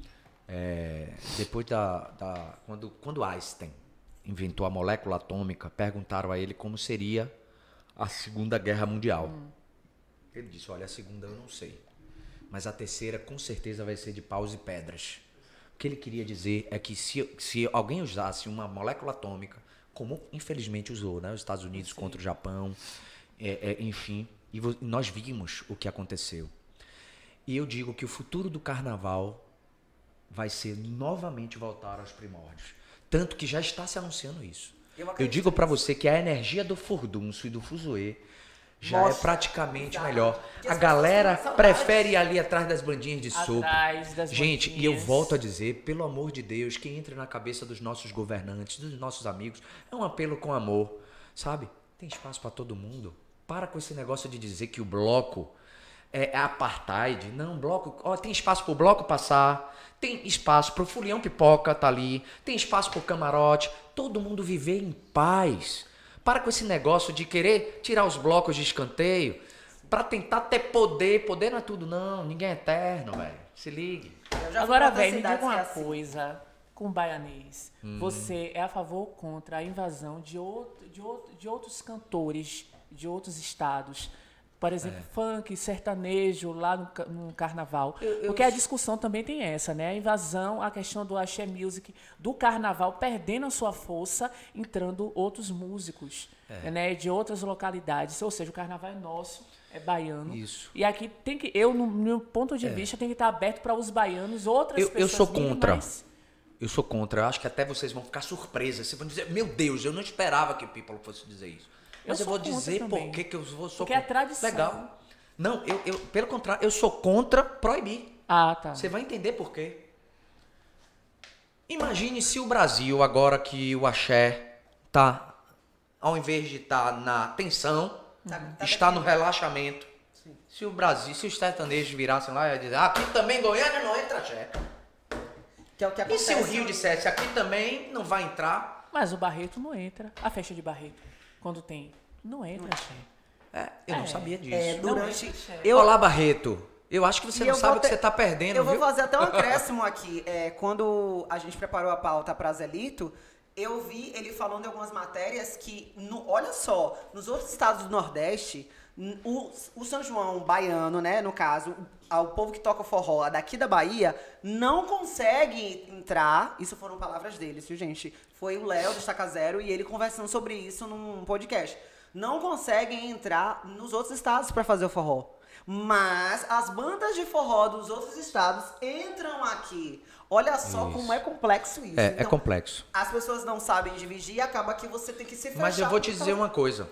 depois quando Einstein inventou a molécula atômica, perguntaram a ele como seria a Segunda Guerra Mundial. Ele disse, olha, a segunda eu não sei, mas a terceira com certeza vai ser de paus e pedras. O que ele queria dizer é que se alguém usasse uma molécula atômica, como infelizmente usou, né? Os Estados Unidos contra o Japão, enfim, e nós vimos o que aconteceu. E eu digo que o futuro do carnaval vai ser novamente voltar aos primórdios. Tanto que já está se anunciando isso. Eu acredito digo para nisso. você que a energia do furdunço e do fuzuê já Mostra. é praticamente Exato. melhor. Porque A as galera pessoas têm saudade. prefere ir ali atrás das bandinhas de sopa. Atrás das Gente, e eu bandinhas. volto a dizer, pelo amor de Deus, que entre na cabeça dos nossos governantes, dos nossos amigos, é um apelo com amor, sabe? Tem espaço para todo mundo. Para com esse negócio de dizer que o bloco é apartheid. Não, bloco, ó, tem espaço pro bloco passar, tem espaço pro fulião pipoca tá ali, tem espaço pro camarote, todo mundo viver em paz. Para com esse negócio de querer tirar os blocos de escanteio para tentar ter poder. Poder não é tudo, não. Ninguém é eterno, velho. Se ligue. Eu já fui Agora, pra outras velho, me diga cidades que uma é assim. coisa com o baianês. Você é a favor ou contra a invasão de outros cantores de outros estados? Por exemplo, funk, sertanejo, lá no carnaval. Porque a discussão também tem essa, né? A invasão, a questão do axé music, do carnaval, perdendo a sua força, entrando outros músicos, né? De outras localidades. Ou seja, o carnaval é nosso, é baiano. Isso. E aqui tem que, no meu ponto de vista, tem que estar aberto para os baianos, outras Eu pessoas. sou virem, contra. mas- Eu sou contra. Eu acho que até vocês vão ficar surpresas. Vocês vão dizer, meu Deus, eu não esperava que o People fosse dizer isso. Mas eu sou vou contra dizer também. por que eu sou Porque é contra. tradição. Legal. Não, pelo contrário, eu sou contra proibir. Ah, tá. Você vai entender por quê. Imagine se o Brasil, agora que o axé tá, ao invés de estar na tensão, está no relaxamento. Se o Brasil, se os sertanejos virassem lá e dizer, aqui também Goiânia não entra axé. Que é o que E acontece. se o Rio dissesse, aqui também não vai entrar? Mas o Barreto não entra. A festa de Barreto, quando tem, não entra, axé. Eu não sabia disso. Durante... Não, é. eu, Olá, Barreto. Eu acho que você E não eu sabe vou o que ter- você tá perdendo, Eu vou viu? fazer até um acréscimo aqui. Quando a gente preparou a pauta para Zelito, eu vi ele falando em algumas matérias que, olha só, nos outros estados do Nordeste, o São João baiano, né, no caso, o povo que toca forró daqui da Bahia, não consegue entrar, isso foram palavras deles, viu, gente? Foi o Léo do Estaca Zero e ele conversando sobre isso num podcast. Não conseguem entrar nos outros estados para fazer o forró. Mas as bandas de forró dos outros estados entram aqui. Olha só como é complexo isso. É complexo. As pessoas não sabem dividir e acaba que você tem que se fechar. Mas eu vou te pra dizer fazer. uma coisa.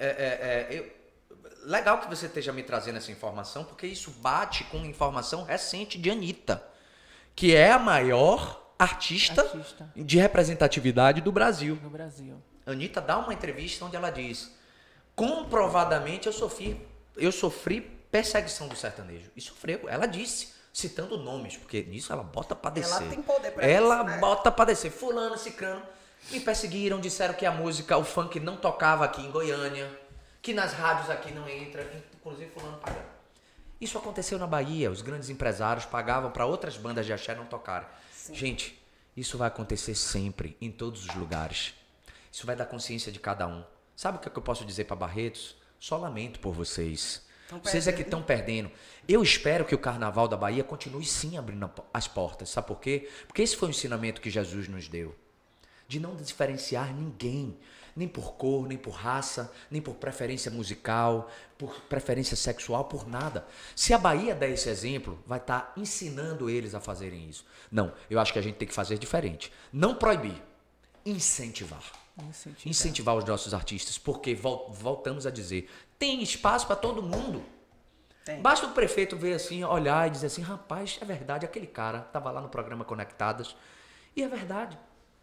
Legal que você esteja me trazendo essa informação, porque isso bate com informação recente de Anitta, que é a maior artista de representatividade do Brasil. No Brasil. Anitta dá uma entrevista onde ela diz: comprovadamente eu sofri perseguição do sertanejo. E sofreu. Ela disse, citando nomes, porque nisso ela bota pra descer. Ela tem poder pra Ela isso, né? bota pra descer. Fulano, cicrano, me perseguiram, disseram que a música, o funk não tocava aqui em Goiânia, que nas rádios aqui não entra, inclusive fulano paga. Isso aconteceu na Bahia, os grandes empresários pagavam para outras bandas de axé não tocarem. Gente, isso vai acontecer sempre, em todos os lugares. Isso vai dar consciência de cada um. Sabe o que eu posso dizer para Barretos? Só lamento por vocês. Vocês é que estão perdendo. Eu espero que o Carnaval da Bahia continue sim abrindo as portas. Sabe por quê? Porque esse foi o ensinamento que Jesus nos deu. De não diferenciar ninguém. Nem por cor, nem por raça, nem por preferência musical, por preferência sexual, por nada. Se a Bahia der esse exemplo, vai estar ensinando eles a fazerem isso. Não, eu acho que a gente tem que fazer diferente. Não proibir, incentivar. Incentivar os nossos artistas, porque voltamos a dizer, tem espaço para todo mundo. Tem. Basta o prefeito ver assim, olhar e dizer assim, rapaz, é verdade, aquele cara estava lá no programa Conectadas, e é verdade.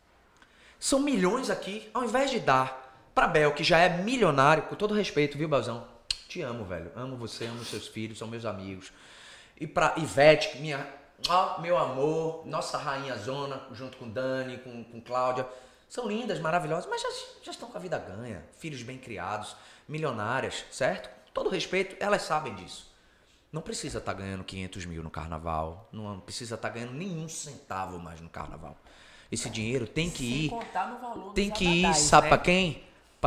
São milhões aqui, ao invés de dar para Bel, que já é milionário, com todo respeito, viu, Belzão? Te amo, velho. Amo você, amo seus filhos, são meus amigos. E para Ivete, meu amor, nossa rainha zona, junto com Dani, com Cláudia, são lindas, maravilhosas, mas já estão com a vida ganha, filhos bem criados, milionárias, certo? Com todo respeito, elas sabem disso. Não precisa estar ganhando 500 mil no carnaval, não precisa estar ganhando nenhum centavo mais no carnaval. Esse dinheiro tem que Sem ir, contar no valor tem dos que ir, abadás, sabe né? pra quem?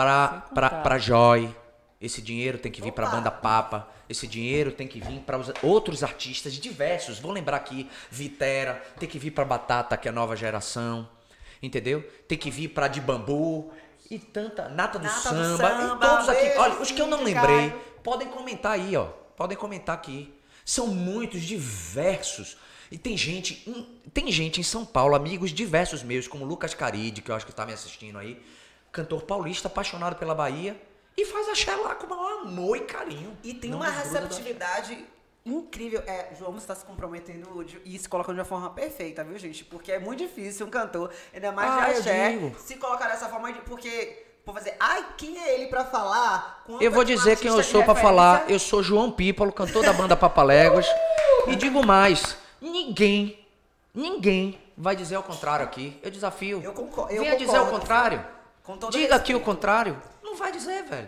Pra Joy. Esse dinheiro tem que vir pra Opa! Banda Papa. Esse dinheiro tem que vir para outros artistas diversos. Vou lembrar aqui, Vitera, tem que vir pra Batata, que é a nova geração. Entendeu? Tem que vir pra De Bambu e tanta Nata do Samba, e todos aqui. beijo, Olha, os que eu não Cid, lembrei, Caio. podem comentar aí, ó. Podem comentar aqui. São muitos diversos. E tem gente em São Paulo, amigos diversos meus, como Lucas Caride, que eu acho que tá me assistindo aí, cantor paulista, apaixonado pela Bahia, e faz axé lá com o maior amor e carinho. E tem Não uma desgruda do receptividade incrível. João, você está se comprometendo e se colocando de uma forma perfeita, viu, gente? Porque é muito difícil um cantor, ainda mais de axé, se colocar dessa forma, porque... Por fazer, quem é ele pra falar? Eu vou dizer quem eu sou pra falar. Eu sou João Pípalo, cantor da banda Papaléguas. E digo mais, ninguém vai dizer ao contrário aqui. Eu desafio. Eu concordo. Venha dizer ao contrário. Diga aqui o contrário. Não vai dizer, velho.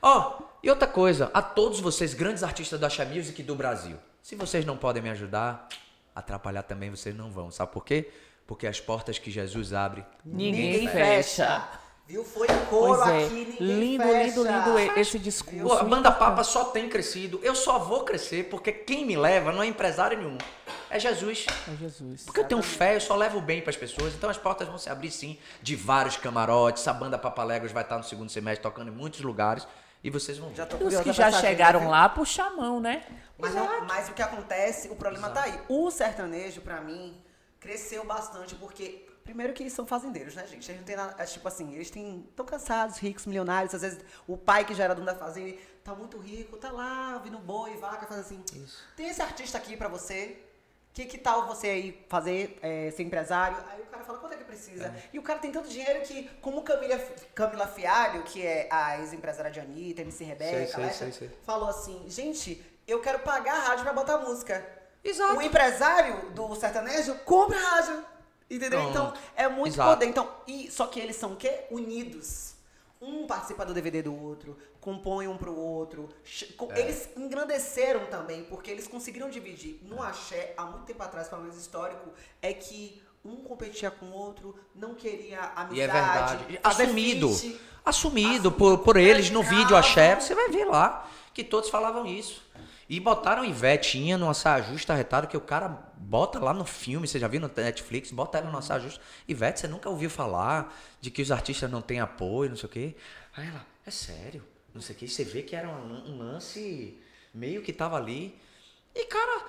E outra coisa, a todos vocês, grandes artistas da Axé Music do Brasil, se vocês não podem me ajudar, atrapalhar também vocês não vão. Sabe por quê? Porque as portas que Jesus abre, Ninguém fecha. Viu? Foi coro Pois aqui, é. ninguém Lindo, fecha. lindo esse discurso. A banda Papa só tem crescido. Eu só vou crescer porque quem me leva não é empresário nenhum. É Jesus. É Jesus. Porque eu tenho fé, eu só levo o bem para as pessoas. Então as portas vão se abrir sim, de vários camarotes. A banda Papaléguas vai estar no segundo semestre tocando em muitos lugares. E vocês vão ver. Já tô E os curiosa que pra já saber, chegaram viu? lá, puxa a mão, né? Mas o que acontece, o problema tá aí. O sertanejo, pra mim, cresceu bastante porque... Primeiro que eles são fazendeiros, né, gente? Eles não tem nada, tipo assim, eles estão cansados, ricos, milionários. Às vezes o pai que já era dono da fazenda tá muito rico, tá lá, ouvindo boi, vaca, faz assim. Isso. Tem esse artista aqui pra você. Que tal você aí fazer, ser empresário? Aí o cara fala, quanto é que precisa? E o cara tem tanto dinheiro que, como Camila Fialho, que é a ex-empresária de Anitta, MC Rebeca, sei. falou assim, gente, eu quero pagar a rádio pra botar música. Exato. O empresário do sertanejo compra a rádio. Entendeu? Pronto. Então, é muito Exato. poder. Então, só que eles são o quê? Unidos. Um participa do DVD do outro, compõe um pro outro. Eles engrandeceram também, porque eles conseguiram dividir. No axé, há muito tempo atrás, pelo menos histórico, é que um competia com o outro, não queria amizade. E é verdade. fazer Assumido. feat. Assumido por eles no vídeo axé. Você vai ver lá que todos falavam isso. E botaram Ivetinha numa saia justa arretada, que o cara bota lá no filme, você já viu no Netflix, bota ela numa saia justa. Ivete, você nunca ouviu falar de que os artistas não têm apoio, não sei o quê? Aí ela, é sério, não sei o quê. Você vê que era um lance meio que tava ali. E, cara,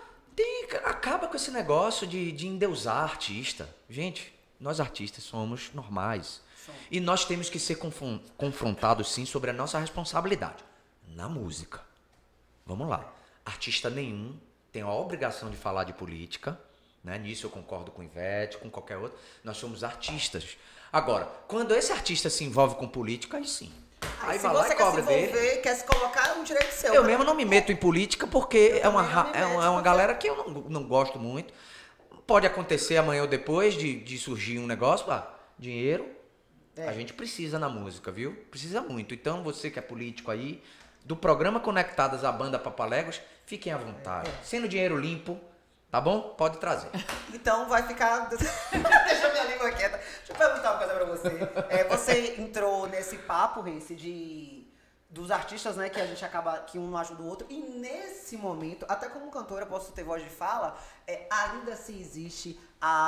acaba com esse negócio de endeusar artista. Gente, nós artistas somos normais. E nós temos que ser confrontados, sim, sobre a nossa responsabilidade na música. Vamos lá. Artista nenhum tem a obrigação de falar de política, né? Nisso eu concordo com o Ivete, com qualquer outro. Nós somos artistas. Agora, quando esse artista se envolve com política, aí sim. Aí se vai lá você e quer se cobra envolver, dele. quer se colocar, é um direito seu. Eu mesmo não me meto em política porque é uma porque- galera que eu não gosto muito. Pode acontecer amanhã ou depois de surgir um negócio, dinheiro, a gente precisa na música, viu? Precisa muito. Então, você que é político aí, do programa Conectadas à banda Papaléguas, fiquem à vontade. Sendo dinheiro limpo, tá bom? Pode trazer. Então vai ficar... Deixa minha língua quieta. Deixa eu perguntar uma coisa pra você. Você entrou nesse papo, Race, dos artistas, né, que a gente acaba, que um não ajuda o outro. E nesse momento, até como cantora, eu posso ter voz de fala, ainda se existe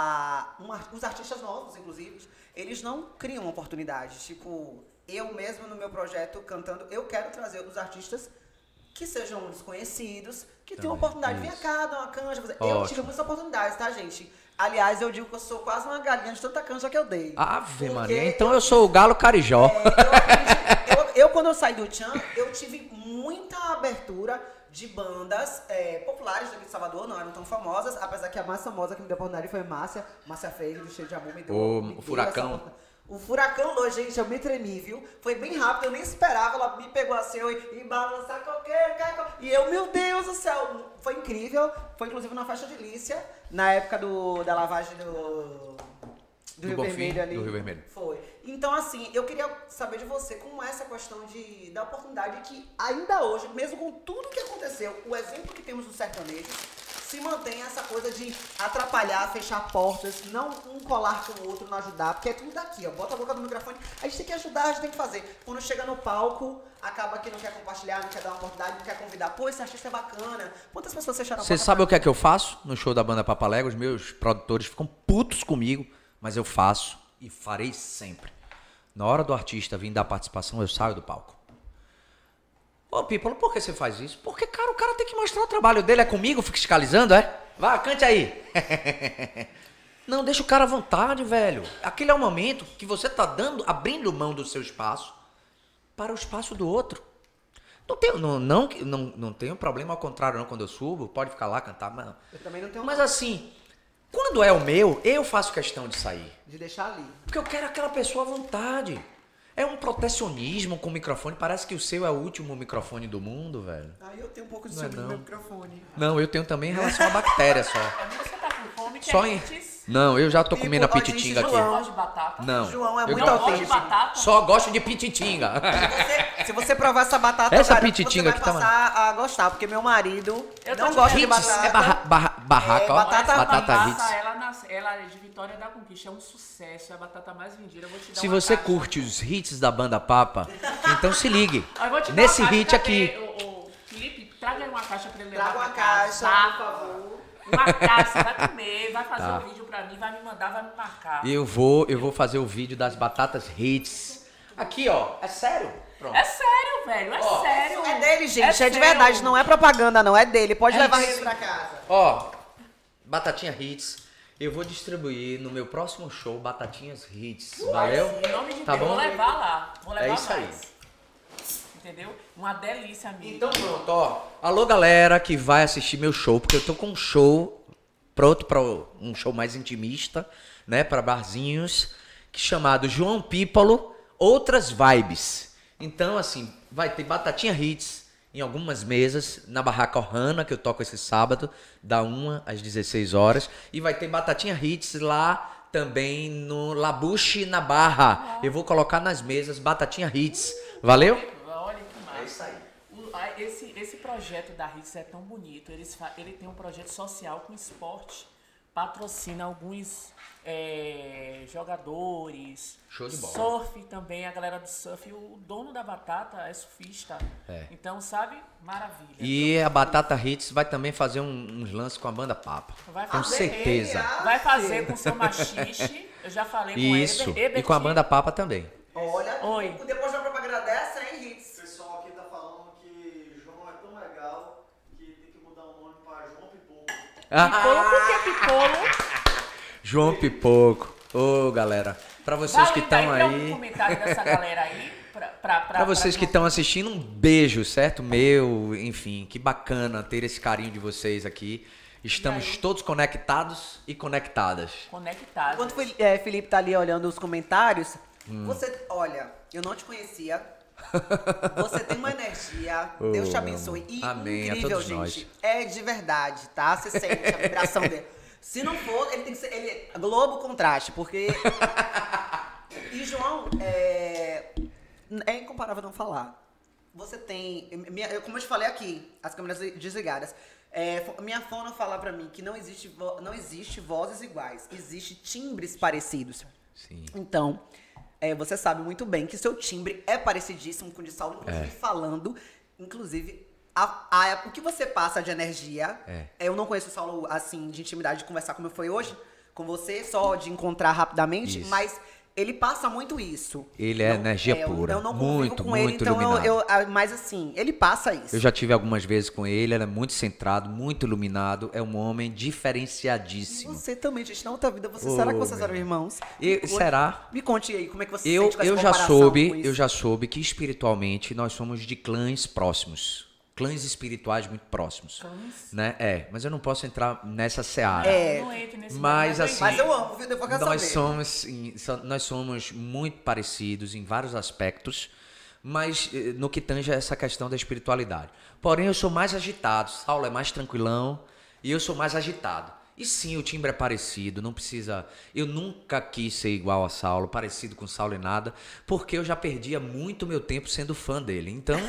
os artistas novos, inclusive, eles não criam oportunidades. Tipo, eu mesmo no meu projeto cantando, eu quero trazer os artistas que sejam desconhecidos, que tenham oportunidade. Vem cá, dá uma canja. Eu tive muitas oportunidades, tá, gente? Aliás, eu digo que eu sou quase uma galinha de tanta canja que eu dei. Ave Maria, então eu sou o Galo Carijó. Eu, quando eu saí do Tchan, eu tive muita abertura de bandas populares daqui de Salvador, não eram tão famosas, apesar que a mais famosa que me deu a oportunidade foi Márcia Freire, do Cheio de Amor, me deu. O Furacão. O Furacão, gente, eu me tremi, viu? Foi bem rápido, eu nem esperava, ela me pegou assim, e balançar qualquer... E eu, meu Deus do céu, foi incrível. Foi inclusive na festa de Lícia, na época da lavagem do Rio Vermelho ali. Do Rio Vermelho. Foi. Então, assim, eu queria saber de você como é essa questão da oportunidade que ainda hoje, mesmo com tudo que aconteceu, o exemplo que temos no sertanejo, se mantém essa coisa de atrapalhar, fechar portas, não um colar com o outro, não ajudar, porque é tudo daqui, ó, bota a boca no microfone, a gente tem que ajudar, a gente tem que fazer. Quando chega no palco, acaba que não quer compartilhar, não quer dar uma oportunidade, não quer convidar. Pô, esse artista é bacana. Quantas pessoas fecharam a porta? Você sabe o que é que eu faço no show da banda Papaléguas? Meus produtores ficam putos comigo, mas eu faço e farei sempre. Na hora do artista vir dar participação, eu saio do palco. Ô, Pípalo, por que você faz isso? Porque, cara, o cara tem que mostrar o trabalho dele. É comigo, fiscalizando, é? Vai, cante aí. Não, deixa o cara à vontade, velho. Aquele é o momento que você tá abrindo mão do seu espaço para o espaço do outro. Não tenho problema, ao contrário, não, quando eu subo, pode ficar lá, cantar, mas... Eu também não tenho... Mas assim, quando é o meu, eu faço questão de sair. De deixar ali. Porque eu quero aquela pessoa à vontade. É um protecionismo com o microfone. Parece que o seu é o último microfone do mundo, velho. Aí eu tenho um pouco de Não é ciúme no não. meu microfone. Não, eu tenho também em relação à bactéria só. Você tá com fome, Só quer em... antes? Não, eu já tô comendo a Ó, gente, pititinga aqui. Você João. gosta de batata? Não. João é eu muito Não gosta de autêntico. batata? só gosto de pititinga. Se você provar essa batata, Essa cara, pititinga você aqui vai tá passar a gostar, porque meu marido Eu tô não te gosta de vendo. batata. É barraca, É, ó. batata Batata Hits. Hits. Ela é de Vitória da Conquista, é um sucesso, é a batata mais vendida. Eu vou te dar Se uma você caixa. curte os hits da banda Papa, então se ligue. Eu vou te dar Nesse uma caixa, hit aqui. Ô, Felipe, traga aí uma caixa pra ele levar Traga uma pra casa, caixa, tá? por favor. Uma caixa, você vai comer, vai fazer Tá. um vídeo pra mim, vai me mandar, vai me marcar. Eu vou fazer o vídeo das batatas hits. Aqui, ó. É sério? Pronto. É sério, velho, é sério. É dele, gente. É, de sério. verdade. Não é propaganda, não. É dele. Pode É levar dele. isso pra casa. Ó, Batatinha Hits. Eu vou distribuir no meu próximo show Batatinhas Hits. Valeu? Em nome de Tá Deus, bom? vou levar lá. Vou levar É isso aí. mais. Entendeu? Uma delícia, amigo. Então pronto, ó. Alô, galera que vai assistir meu show, porque eu tô com um show pronto para um show mais intimista, né, para barzinhos, que chamado João Pípalo, Outras Vibes. Então, assim, vai ter Batatinha Hits em algumas mesas, na Barraca Ohana, que eu toco esse sábado, da 1 às 16 horas, e vai ter Batatinha Hits lá também no Labuche na Barra. Eu vou colocar nas mesas Batatinha Hits. Valeu? Olha que massa. É isso aí. Esse projeto da Hits é tão bonito. Ele tem um projeto social com esporte. Patrocina alguns jogadores. Show de bola. Surf também, a galera do surf. O dono da batata é surfista. É. Então, sabe? Maravilha. E a Batata Hits vai também fazer uns lances com a banda Papa. Vai Com fazer. certeza. Vai fazer com o seu machixe. Eu já falei com Isso. ele. E com a banda Papa também. Olha. Oi. Depois da propaganda dessa, hein, Hits? O pessoal aqui tá falando que João é tão legal que tem que mudar o nome pra João Pipoco. Pipolo, por que Pipolo? João Pipoco. Ô, galera. Pra vocês que estão Tem algum aí. comentário dessa galera aí? Pra vocês que estão assistindo, um beijo, certo? Meu, enfim, que bacana ter esse carinho de vocês aqui. Estamos todos conectados e conectadas. Conectados. Enquanto o Felipe tá ali olhando os comentários, você, olha, eu não te conhecia. Você tem uma energia, Deus te abençoe. E Amém, a incrível, todos gente. nós. É de verdade, tá? Você sente a vibração dele. Se não for, ele tem que ser. Ele, Globo Contraste, porque. E João, é incomparável não falar. Você tem. Como eu te falei aqui, as câmeras desligadas. Minha fono fala pra mim que não existe vozes iguais, existe timbres parecidos. Sim. Então, você sabe muito bem que seu timbre é parecidíssimo com o de Saulo, inclusive falando, inclusive, o que você passa de energia. Eu não conheço o Saulo, assim, de intimidade, de conversar como foi hoje com você, só de encontrar rapidamente, Isso. mas ele passa muito isso. Ele é energia pura. Eu não convivo Muito, com ele, muito então iluminado. mas assim, ele passa isso. Eu já tive algumas vezes com ele, ele é muito centrado, muito iluminado, é um homem diferenciadíssimo. Você também, gente, na outra vida, Ô, será que vocês meu eram irmãos? Será? Me conte aí, como é que você se Eu, sente com essa eu já comparação soube, com isso? eu já soube que espiritualmente nós somos de clãs próximos. Clãs espirituais muito próximos. Clãs? Né? Mas eu não posso entrar nessa seara. Eu não entro nesse Mas mundo, assim, Mas eu amo, viu? Depois eu quero saber. nós somos muito parecidos em vários aspectos, mas no que tange a essa questão da espiritualidade. Porém, eu sou mais agitado, Saulo é mais tranquilão e eu sou mais agitado. E sim, o timbre é parecido, não precisa... Eu nunca quis ser igual a Saulo, parecido com Saulo em nada, porque eu já perdia muito meu tempo sendo fã dele. Então...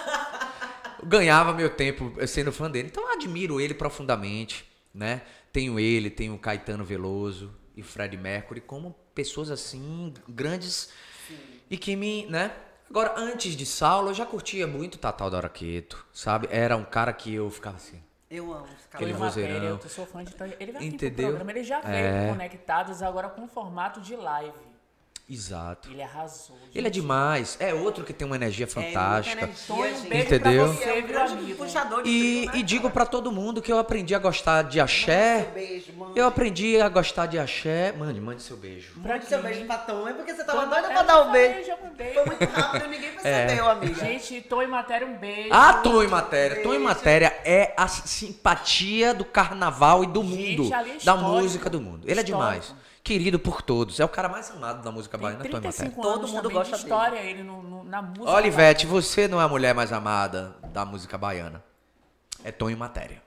ganhava meu tempo sendo fã dele. Então eu admiro ele profundamente, né? Tenho o Caetano Veloso e Fred Mercury como pessoas assim, grandes. Sim. E que me, né? Agora, antes de Saulo, eu já curtia muito Tatal da Araqueto, sabe? Era um cara que eu ficava assim... Eu amo esse cara. Aquele vozeirão. Eu sou fã de... Ele vai aqui pro Entendeu? programa, ele já veio Conectados agora com formato de live. Exato. Ele arrasou. Ele é demais. É outro que tem uma energia fantástica. Tonho, um beijo Entendeu? pra você, meu amigo. Puxador de E, trio, né, e digo cara? pra todo mundo que eu aprendi a gostar de axé. Beijo, mano. Eu aprendi a gostar de axé. Mande seu beijo. Mande seu beijo pra Tom, é porque você tava Tom doida Matéria, pra dar um eu beijo. falei, já mandei. Foi muito rápido e ninguém percebeu, amiga. Gente, Tom e Matéria, um beijo. Ah, Tom e Matéria. Tom e Matéria é a simpatia do carnaval e do Gente, mundo. ali é Da histórico. música do mundo. Ele é Histórico. demais. Querido por todos. É o cara mais amado da música Tem baiana, Tom e Matéria. 35 Todo anos mundo também gosta de história ele na música. Olha, Ivete, você não é a mulher mais amada da música baiana. É Tom e Matéria.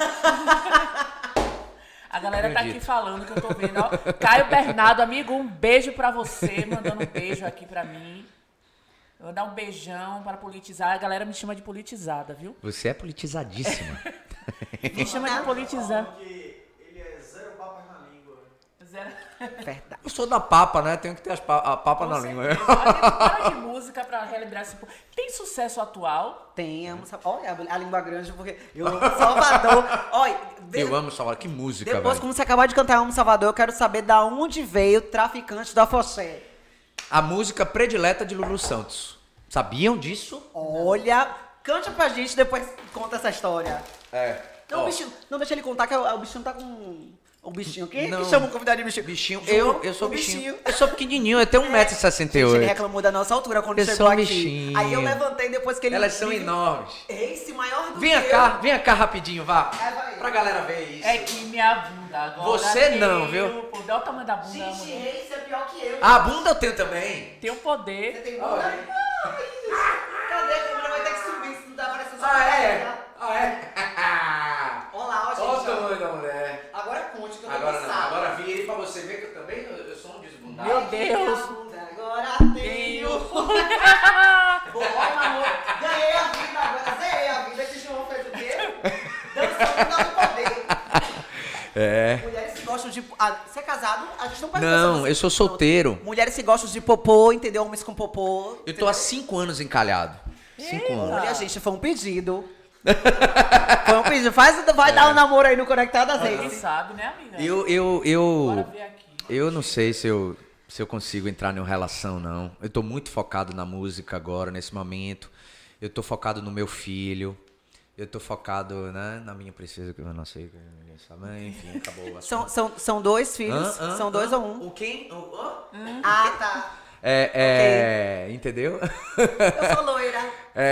A galera tá aqui Acredito. falando que eu tô vendo, ó. Caio Bernardo, amigo, um beijo pra você, mandando um beijo aqui pra mim. Eu vou dar um beijão para politizar. A galera me chama de politizada, viu? Você é politizadíssima. Me chama de politizar. Que ele é zero papas na língua. Zero. Verdade. Eu sou da papa, né? Tenho que ter a papa na língua. Para de música pra relembrar esse povo. Tem sucesso atual? Tem, amo Olha a língua grande, porque eu amo Salvador. Olha, Eu amo Salvador. Que música, depois, velho. como você acabou de cantar Eu Amo Salvador, eu quero saber da onde veio o Traficante da Foché. A música predileta de Lulu Santos. Sabiam disso? Olha, cante pra gente, depois conta essa história. É. Não, Ó, o bichinho, não deixa ele contar que o bichinho tá com... O bichinho, quem Não. que chama o convidado de bichinho? Bichinho, João, eu sou o bichinho. Eu sou pequenininho, eu tenho 1,68 Ele m. reclamou da nossa altura quando Eu chegou sou aqui. bichinho. Aí eu levantei depois que ele... Elas são enormes. Esse maior do Venha que cá rapidinho, vá. vai. Pra galera ver isso. É que minha bunda agora. Você não, veio. viu? Pô, dá o tamanho da bunda. Gente, mulher. esse é pior que eu. A bunda eu tenho também. Tem um Você poder. tem bunda? Cadê? A câmera vai ter que subir, se não tá aparecendo só Ah, é? perna. Ah, é? Olha lá, ó, Olha o gente. ó. tamanho da mulher. Agora conte que eu tô Agora não, cansado. agora vire pra você ver que eu também eu sou um desbundado. Meu Deus. Minha bunda agora tenho. Boa, amor. Ganhei a vida agora, zerei a vida. Esse João fez o quê? Dançando no poder. É. Mulheres que gostam de... Ah, você é casado? A gente não pode Não, eu sou solteiro. Mulheres que gostam de popô, entendeu? Homens com popô. Eu tô há 5 anos encalhado. 5 anos. Olha, gente, foi um pedido. Foi um pedido. Vai dar um namoro aí no Conectado às Quem vezes. sabe, né, amiga? Eu Bora ver aqui. não sei se eu consigo entrar em uma relação, não. Eu tô muito focado na música agora, nesse momento. Eu tô focado no meu filho. Eu tô focado, né, na minha princesa, que eu não sei, que ninguém sabe. Mas, enfim, acabou o assunto. São dois filhos? São dois ou um? O quem? Ah, tá. Entendeu? Eu sou loira.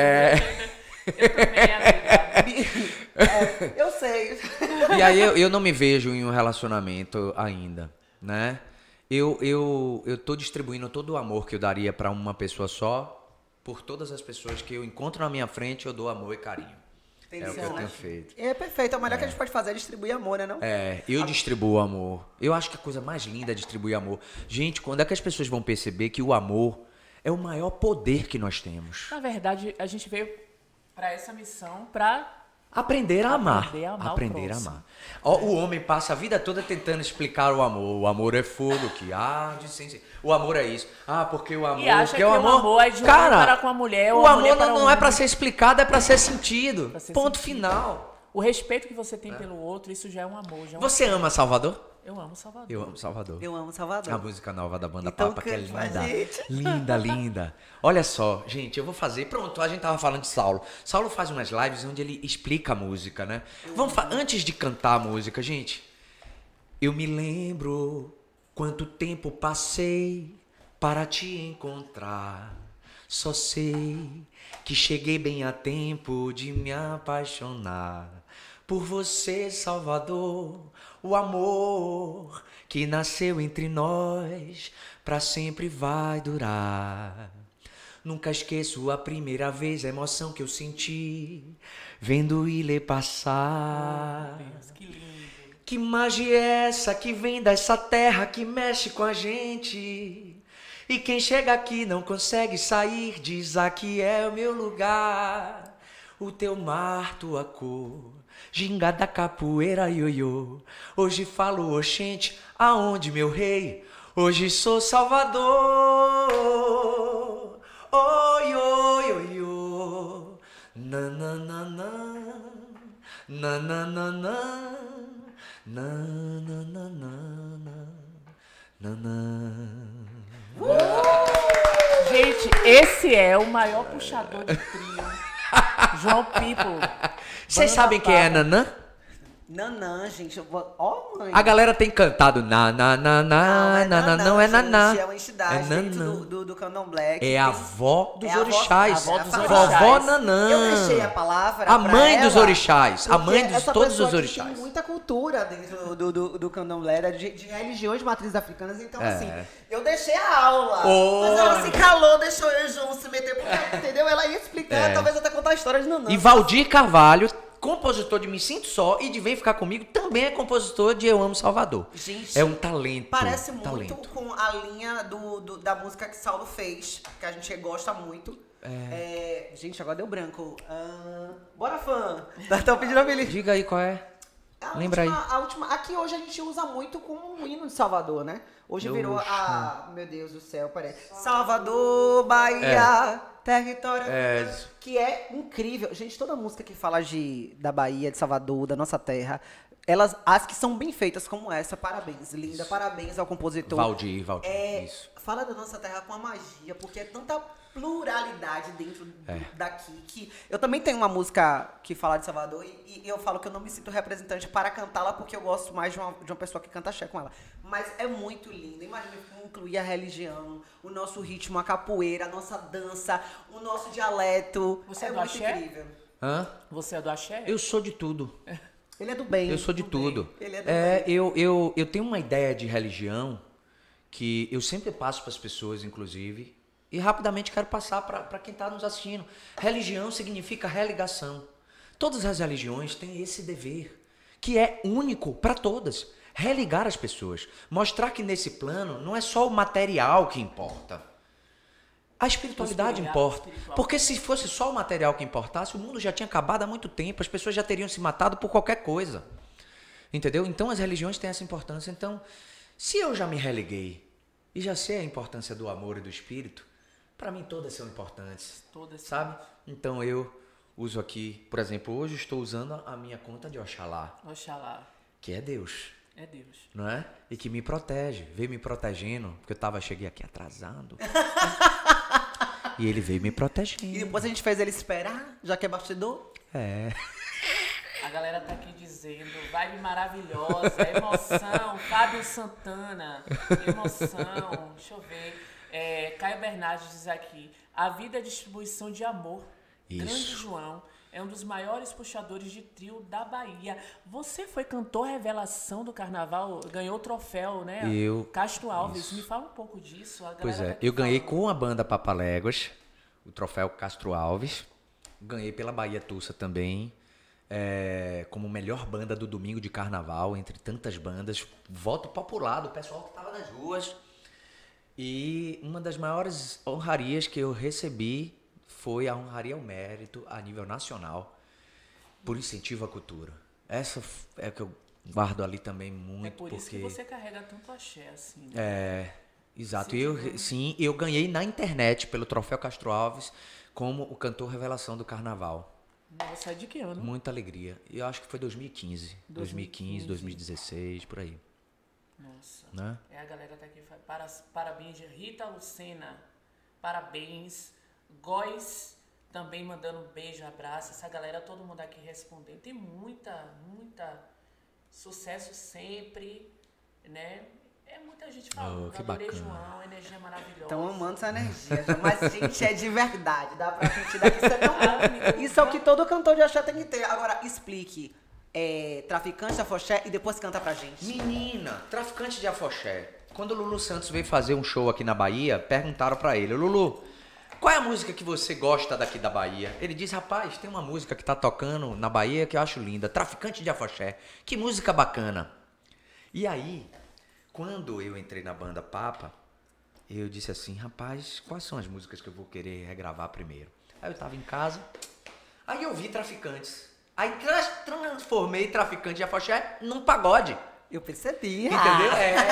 Eu também, amiga. Eu sei. E aí eu não me vejo em um relacionamento ainda, né? Eu tô distribuindo todo o amor que eu daria pra uma pessoa só, por todas as pessoas que eu encontro na minha frente, eu dou amor e carinho. É o que eu tenho feito. É perfeito. O melhor que a gente pode fazer é distribuir amor, né? Não? Eu distribuo amor. Eu acho que a coisa mais linda é distribuir amor. Gente, quando é que as pessoas vão perceber que o amor é o maior poder que nós temos? Na verdade, a gente veio pra essa missão pra... Aprender a amar. Aprender a amar o Aprender a próximo. amar. Ó, o homem passa a vida toda tentando explicar o amor. O amor é fogo que arde sem ser. O amor é isso. Ah, porque o amor... E acha porque que o amor é de um Cara, para com a mulher, ou o a amor mulher para não o é pra homem. ser explicado, é pra ser sentido. Pra ser Ponto sentido. final. O respeito que você tem pelo outro, isso já é um amor. Já é um... Você ama Salvador? Eu amo Salvador. Eu amo Salvador. Eu amo Salvador. A música nova da banda Então Papa, que é cante pra linda. gente. Linda, linda. Olha só, gente, eu vou fazer. Pronto, a gente tava falando de Saulo. Saulo faz umas lives onde ele explica a música, né? Antes de cantar a música, gente, eu me lembro quanto tempo passei para te encontrar. Só sei que cheguei bem a tempo de me apaixonar por você, Salvador. O amor que nasceu entre nós pra sempre vai durar. Nunca esqueço a primeira vez, a emoção que eu senti vendo Ilê passar. Deus, que lindo. Que magia é essa que vem dessa terra que mexe com a gente? E quem chega aqui não consegue sair, diz aqui é o meu lugar. O teu mar, tua cor, ginga da capoeira, ioiô. Hoje falo, oxente, aonde meu rei? Hoje sou Salvador. Oi, oi, oi, oi. Na, na, na, na. Na, na, na, na. Na, na, na, na, na. Na, na. Gente, esse é o maior puxador de trio. João People. Vocês sabem quem é Nanã? Nanã, gente. Eu vou... Ó, mãe. A galera tem cantado não é Naná. É uma entidade dentro do Candomblé. É a avó dos orixás. a avó dos Vovó orixás. Nanã. Eu deixei a palavra A pra mãe ela, dos orixás. A porque mãe de essa todos pessoa os aqui orixás. tem muita cultura dentro do Candomblé, de religiões de matrizes africanas. Então, assim, eu deixei a aula. Oh. Mas ela se calou, deixou eu e o João se meter por cá, entendeu? Ela ia explicar, talvez até contar a história de Nanã. E Valdir Carvalho, compositor de Me Sinto Só e de Vem Ficar Comigo, também é compositor de Eu Amo Salvador. Gente, É um talento. parece muito talento. com a linha da música que Saulo fez, que a gente gosta muito. Gente, agora deu branco. Bora, fã! Estão pedindo a Felipe. Diga aí qual é. Lembra aí. A última. Aqui hoje a gente usa muito como um hino de Salvador, né? Hoje virou a. Meu Deus do céu, parece. Salvador, Bahia, território. Que é incrível. Gente, toda música que fala da Bahia, de Salvador, da nossa terra, as que são bem feitas, como essa, parabéns, linda. Parabéns ao compositor. Valdir. Isso. Fala da nossa terra com a magia, porque é tanta pluralidade dentro daqui que eu também tenho uma música que fala de Salvador e eu falo que eu não me sinto representante para cantá-la porque eu gosto mais de uma pessoa que canta axé com ela. Mas é muito linda. Imagina incluir a religião, o nosso ritmo, a capoeira, a nossa dança, o nosso dialeto. Você é do muito axé? incrível. Hã? Você é do axé? Eu sou de tudo. Ele é do bem. Eu sou de do tudo. bem. Ele é do bem. Eu tenho uma ideia de religião que eu sempre passo para as pessoas, inclusive, e rapidamente quero passar para quem está nos assistindo. Religião significa religação. Todas as religiões têm esse dever, que é único para todas. Religar as pessoas. Mostrar que nesse plano não é só o material que importa. A espiritualidade importa. Porque se fosse só o material que importasse, o mundo já tinha acabado há muito tempo. As pessoas já teriam se matado por qualquer coisa. Entendeu? Então as religiões têm essa importância. Então, se eu já me religuei e já sei a importância do amor e do espírito, para mim todas são importantes. Todas. Sabe? Então eu uso aqui, por exemplo, hoje estou usando a minha conta de Oxalá, Oxalá. que é Deus. É Deus. Não é? E que me protege, veio me protegendo, porque cheguei aqui atrasado. E ele veio me protegendo. E depois a gente fez ele esperar, já que é bastidor. A galera tá aqui dizendo, vibe maravilhosa, emoção, Fábio Santana, emoção, deixa eu ver. Caio Bernardes diz aqui, a vida é distribuição de amor. Isso. Grande João é um dos maiores puxadores de trio da Bahia. Você foi cantor revelação do carnaval, ganhou o troféu, né? Castro Alves, Isso. me fala um pouco disso. A Pois galera é, tá aqui eu ganhei falando. com a banda Papaléguas, o troféu Castro Alves. Ganhei pela Bahia Tussa também, como melhor banda do domingo de carnaval, entre tantas bandas. Voto popular do pessoal que estava nas ruas. E uma das maiores honrarias que eu recebi foi a honraria ao mérito a nível nacional por incentivo à cultura. Essa é que eu guardo ali também muito. É por isso porque... que você carrega tanto axé, assim. Né? Exato. Eu ganhei na internet pelo Troféu Castro Alves como o cantor revelação do carnaval. Você é de que ano? Muita alegria. E eu acho que foi 2015. 2015, 2016, por aí. Nossa. Né? A galera tá aqui. Parabéns, Rita Lucena. Parabéns. Góis também mandando um beijo, abraço. Essa galera, todo mundo aqui respondendo. Tem muita sucesso sempre, né? É muita gente falando. Que Adorei bacana. João, energia maravilhosa. Estão amando essa energia. Mas, gente, é de verdade. Dá pra sentir daqui. Isso é tão bom. Isso é o que todo cantor de axé tem que ter. Agora, explique. Traficante de afoxé e depois canta pra gente. Menina, traficante de afoxé. Quando o Lulu Santos veio fazer um show aqui na Bahia, perguntaram pra ele, Lulu, qual é a música que você gosta daqui da Bahia? Ele disse, rapaz, tem uma música que tá tocando na Bahia que eu acho linda, Traficante de Afoxé. Que música bacana. E aí, quando eu entrei na banda Papa, eu disse assim, rapaz, quais são as músicas que eu vou querer regravar primeiro? Aí eu tava em casa, aí eu vi Traficantes. Aí transformei Traficante de Afoxé num pagode. Eu percebi. Entendeu?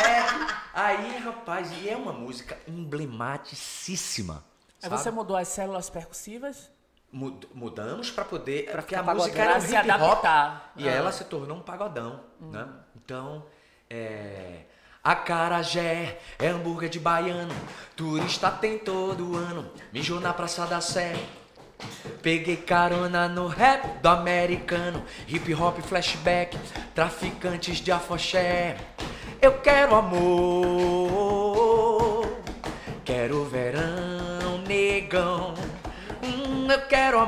Aí, rapaz, e é uma música emblematicíssima. Aí sabe? você mudou as células percussivas? Mudamos para poder... Porque a ficar música pagodão. era um Pra se hip hop adaptar. e ela se tornou um pagodão, né? Então, Acarajé é hambúrguer de baiano, turista tem todo ano, mijou na Praça da Sé. Peguei carona no rap do americano, hip hop, flashback, traficantes de afoxé. Eu quero amor, quero verão, negão. Eu quero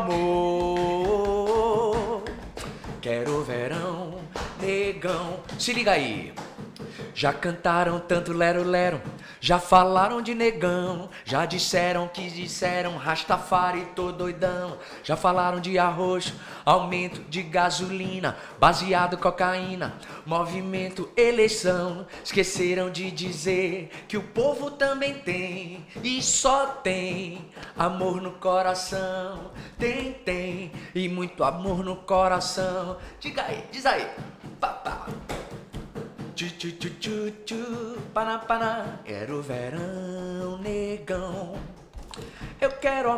amor, quero verão, negão. Se liga aí. Já cantaram tanto lero-lero, já falaram de negão, já disseram que disseram Rastafari tô doidão, já falaram de arroz, aumento de gasolina, baseado cocaína, movimento eleição, esqueceram de dizer que o povo também tem e só tem amor no coração, tem e muito amor no coração. Diga aí, diz aí, papá. Paná, quero verão, negão. Eu quero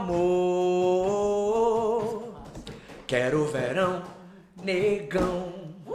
amor, quero verão, negão.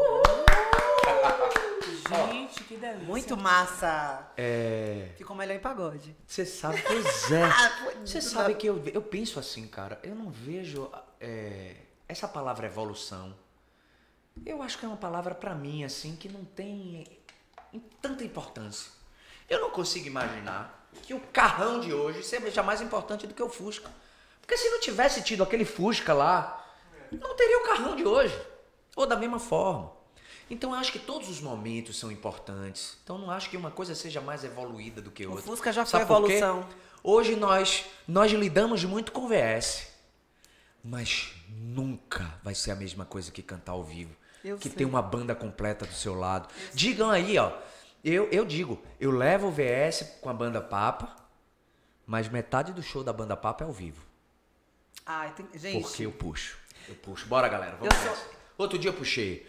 Gente, que delícia. Muito massa. É. Ficou melhor em pagode. Você sabe, pois é. Você sabe que eu penso assim, cara. Eu não vejo essa palavra evolução. Eu acho que é uma palavra pra mim, assim, que não tem tanta importância. Eu não consigo imaginar que o carrão de hoje seja mais importante do que o Fusca. Porque se não tivesse tido aquele Fusca lá, não teria o carrão de hoje. Ou da mesma forma. Então eu acho que todos os momentos são importantes. Então eu não acho que uma coisa seja mais evoluída do que outra. O Fusca já foi Sabe por quê? evolução. Hoje nós lidamos muito com VS. Mas nunca vai ser a mesma coisa que cantar ao vivo. Que tem uma banda completa do seu lado. Digam aí, ó. Eu digo, eu levo o VS com a banda Papa, mas metade do show da banda Papa é ao vivo. Ai, gente. Porque eu puxo. Bora, galera, vamos nessa. Outro dia eu puxei.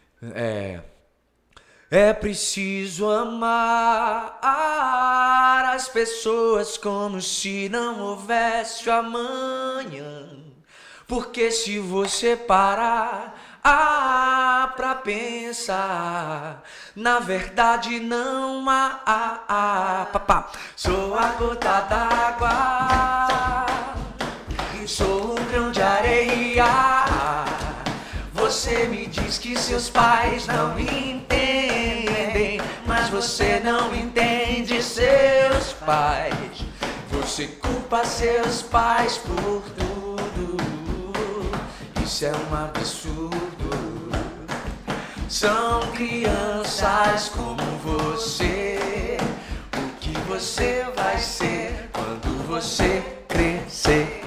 É preciso amar as pessoas como se não houvesse amanhã. Porque se você parar pra pensar, na verdade não há. Sou a gota d'água, sou um grão de areia. Você me diz que seus pais não entendem, mas você não entende seus pais. Você culpa seus pais por tudo. Isso é um absurdo. São crianças como você. O que você vai ser quando você crescer?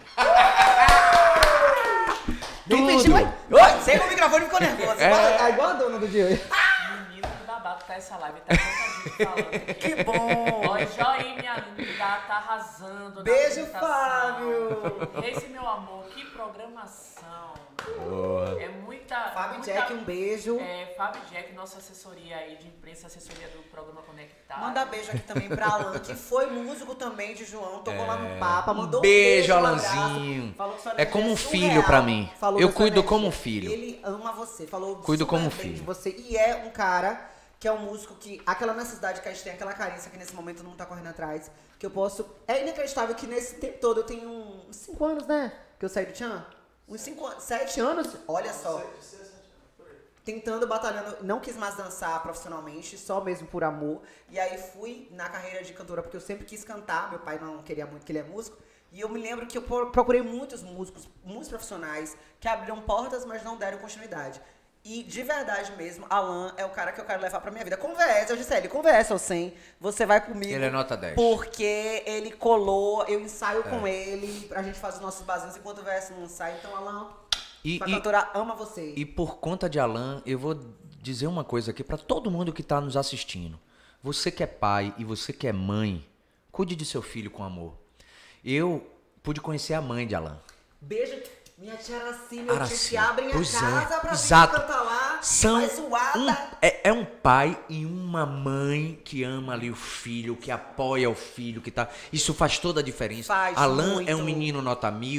Tudo! Sem o microfone ficou nervoso. É igual a dona do dia. Menino, que babado tá essa live. Tá tanta gente falando. Que bom. Ó, Joí, minha linda, tá arrasando. Beijo, na Fábio. Esse, meu amor, que programação. Boa. É muita... Fábio muita, Jack, um beijo. Fábio Jack, nossa assessoria aí de imprensa, assessoria do programa Conectado. Manda beijo aqui também pra Alan, que foi músico também de João, tocou lá no Papa, mandou beijo, um Alanzinho. Falou que sua É como um filho pra mim. Eu cuido como um filho. Ele ama você, falou Cuido super como um bem filho. de você. E é um cara que é um músico que, aquela necessidade que a gente tem, aquela carência que nesse momento não tá correndo atrás, que eu posso... É inacreditável que nesse tempo todo eu tenho uns 5 anos, né? Que eu saí do Tchan. Uns 5 anos, 7 anos, olha só. Tentando, batalhando, não quis mais dançar profissionalmente, só mesmo por amor. E aí fui na carreira de cantora, porque eu sempre quis cantar, meu pai não queria muito, que ele é músico. E eu me lembro que eu procurei muitos músicos, muitos profissionais, que abriram portas, mas não deram continuidade. E, de verdade mesmo, Alan é o cara que eu quero levar pra minha vida. Com o VS, eu disse, ele, com o VS ou sem, você vai comigo. Ele é nota 10. Porque ele colou, eu ensaio com ele, pra gente fazer os nossos barzinhos enquanto o VS não sai. Então, Alan, a cantora ama você. E por conta de Alan, eu vou dizer uma coisa aqui pra todo mundo que tá nos assistindo. Você que é pai e você que é mãe, cuide de seu filho com amor. Eu pude conhecer a mãe de Alan. Beijo. Minha tia Aracine, meu tio que abrem a Pois casa pra exato. vir cantar lá, São faz zoada. é um pai e uma mãe que ama ali o filho, que apoia o filho, que tá... Isso faz toda a diferença. Faz Alan muito. é um menino nota 1000,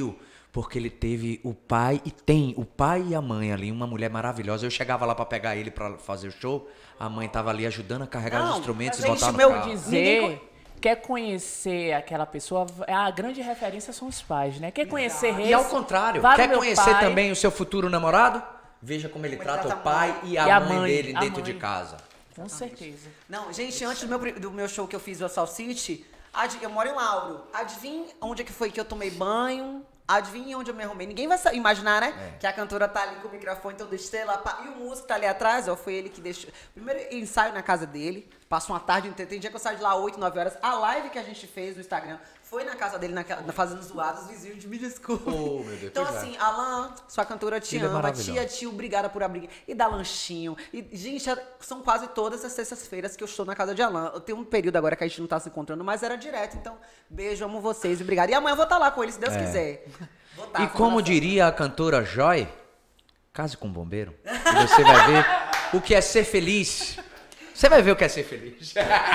Porque ele teve o pai e tem o pai e a mãe ali, uma mulher maravilhosa. Eu chegava lá pra pegar ele pra fazer o show, a mãe tava ali ajudando a carregar os instrumentos e mas botar no meu carro. Dizer, quer conhecer aquela pessoa, a grande referência são os pais, né? Quer conhecer E ao contrário, quer conhecer também o seu futuro namorado? Veja como ele trata o pai e a mãe dele dentro de casa. Com certeza. Não, gente, antes do meu show que eu fiz, o Soul City, eu moro em Lauro. Adivinha onde é que foi que eu tomei banho? Adivinha onde eu me arrumei? Ninguém vai imaginar, né? Que a cantora tá ali com o microfone, então eu deixei lá. E o músico tá ali atrás, ó, foi ele que deixou. Primeiro ensaio na casa dele, passou uma tarde inteira. Tem dia que eu saio de lá 8, 9 horas. A live que a gente fez no Instagram foi na casa dele, fazendo zoadas, os vizinhos me desculpem. Oh, meu Deus, então, assim, Alan, sua cantora te ama, tia, tio, obrigada por abrir. E dá lanchinho. E, gente, são quase todas as sextas-feiras que eu estou na casa de Alan. Eu tenho um período agora que a gente não tá se encontrando, mas era direto. Então, beijo, amo vocês e obrigada. E amanhã eu vou estar lá com ele, se Deus quiser. E como diria a cantora Joy, case com um bombeiro e você vai ver o que é ser feliz. Você vai ver o que é ser feliz.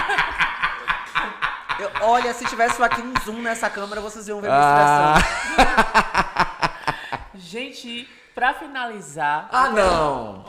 Olha, se tivesse aqui um zoom nessa câmera, vocês iam ver minha expressão. Gente, pra finalizar... não!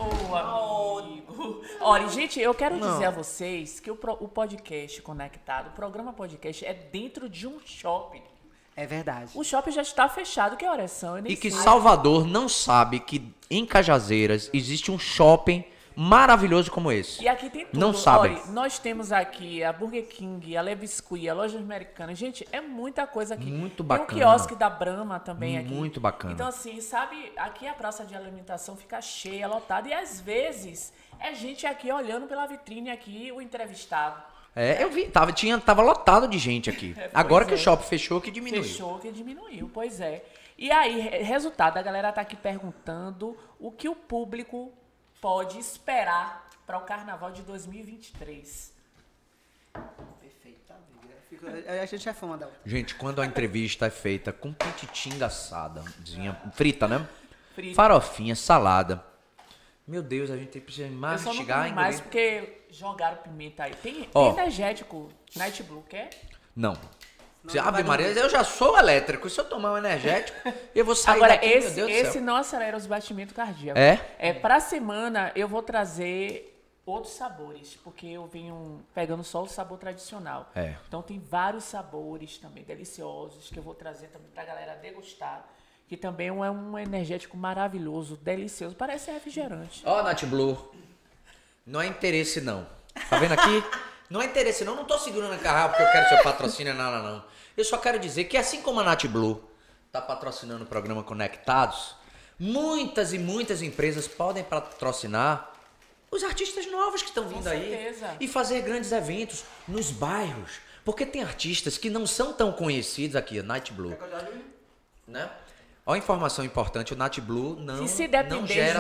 Amigo. Olha, gente, eu quero dizer a vocês que o podcast Conectado, o programa podcast é dentro de um shopping. É verdade. O shopping já está fechado. Que horas são? Eu nem E que sei. Salvador não sabe que em Cajazeiras existe um shopping maravilhoso como esse. E aqui tem tudo. Não sabem. Olha, nós temos aqui a Burger King, a Le Biscuit, a Lojas Americanas. Gente, é muita coisa aqui. Muito bacana. Tem o quiosque da Brahma também aqui. Muito bacana. Então, assim, sabe, aqui a praça de alimentação fica cheia, lotada. E às vezes é gente aqui olhando pela vitrine aqui, o entrevistado. Eu vi, tava lotado de gente aqui. Agora que o shopping fechou, que diminuiu. Fechou, que diminuiu, pois é. E aí, resultado, a galera tá aqui perguntando o que o público pode esperar para o Carnaval de 2023. Perfeita, a gente é fã da outra. Gente, quando a entrevista é feita com pititinga assadinha, frita, né? Frita. Farofinha, salada. Meu Deus, a gente precisa Eu só não mastigar comi ainda. mais porque jogaram pimenta aí. Tem energético Night Blue, quer? Não. Ave Maria, eu já sou elétrico. Se eu tomar um energético, eu vou sair Agora, daqui, meu Deus do esse céu. não acelera os batimentos cardíacos. Pra semana, eu vou trazer outros sabores, porque eu venho pegando só o sabor tradicional. Então, tem vários sabores também deliciosos que eu vou trazer também pra galera degustar. Que também é um energético maravilhoso, delicioso. Parece refrigerante. Ó, Nath Blue. Não é interesse, não. Tá vendo aqui? Não é interesse, não. Não tô segurando a carrada porque eu quero seu patrocínio, não. Eu só quero dizer que assim como a Nath Blue tá patrocinando o programa Conectados, muitas e muitas empresas podem patrocinar os artistas novos que estão vindo aí. E fazer grandes eventos nos bairros. Porque tem artistas que não são tão conhecidos aqui, a Nath Blue. Né? Ó, informação importante, o Nath Blue não gera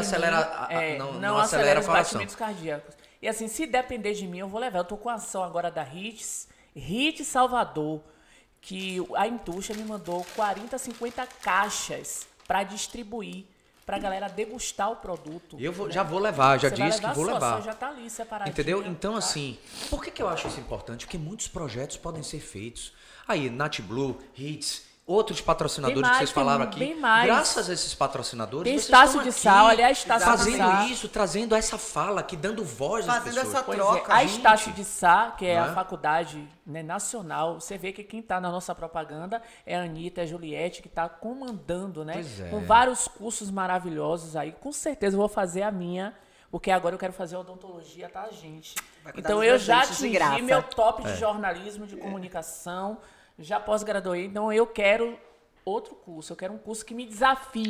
não acelera os batimentos cardíacos. E assim, se depender de mim, eu vou levar. Eu tô com a ação agora da Hits Salvador, que a indústria me mandou 40, 50 caixas para distribuir, pra galera degustar o produto. Já vou levar, já disse que vou levar. Já tá ali separadinho. Entendeu? Então, assim, por que eu acho isso importante? Porque muitos projetos podem ser feitos. Aí, Nath Blue, Hits, outros patrocinadores que vocês falaram aqui. Graças a esses patrocinadores, tem vocês Estácio estão de aqui Sal, aliás, Estácio de Sá. fazendo isso, trazendo essa fala aqui, dando voz às pessoas. Fazendo essa Pois troca. a Estácio de Sá, que é a faculdade, né, nacional, você vê que quem está na nossa propaganda é a Anitta, é a Juliette, que está comandando, né? Com vários cursos maravilhosos aí. Com certeza eu vou fazer a minha, porque agora eu quero fazer odontologia, tá, gente? Então eu já atingi meu top de jornalismo, de comunicação, já pós-graduei, então eu quero outro curso, eu quero um curso que me desafie.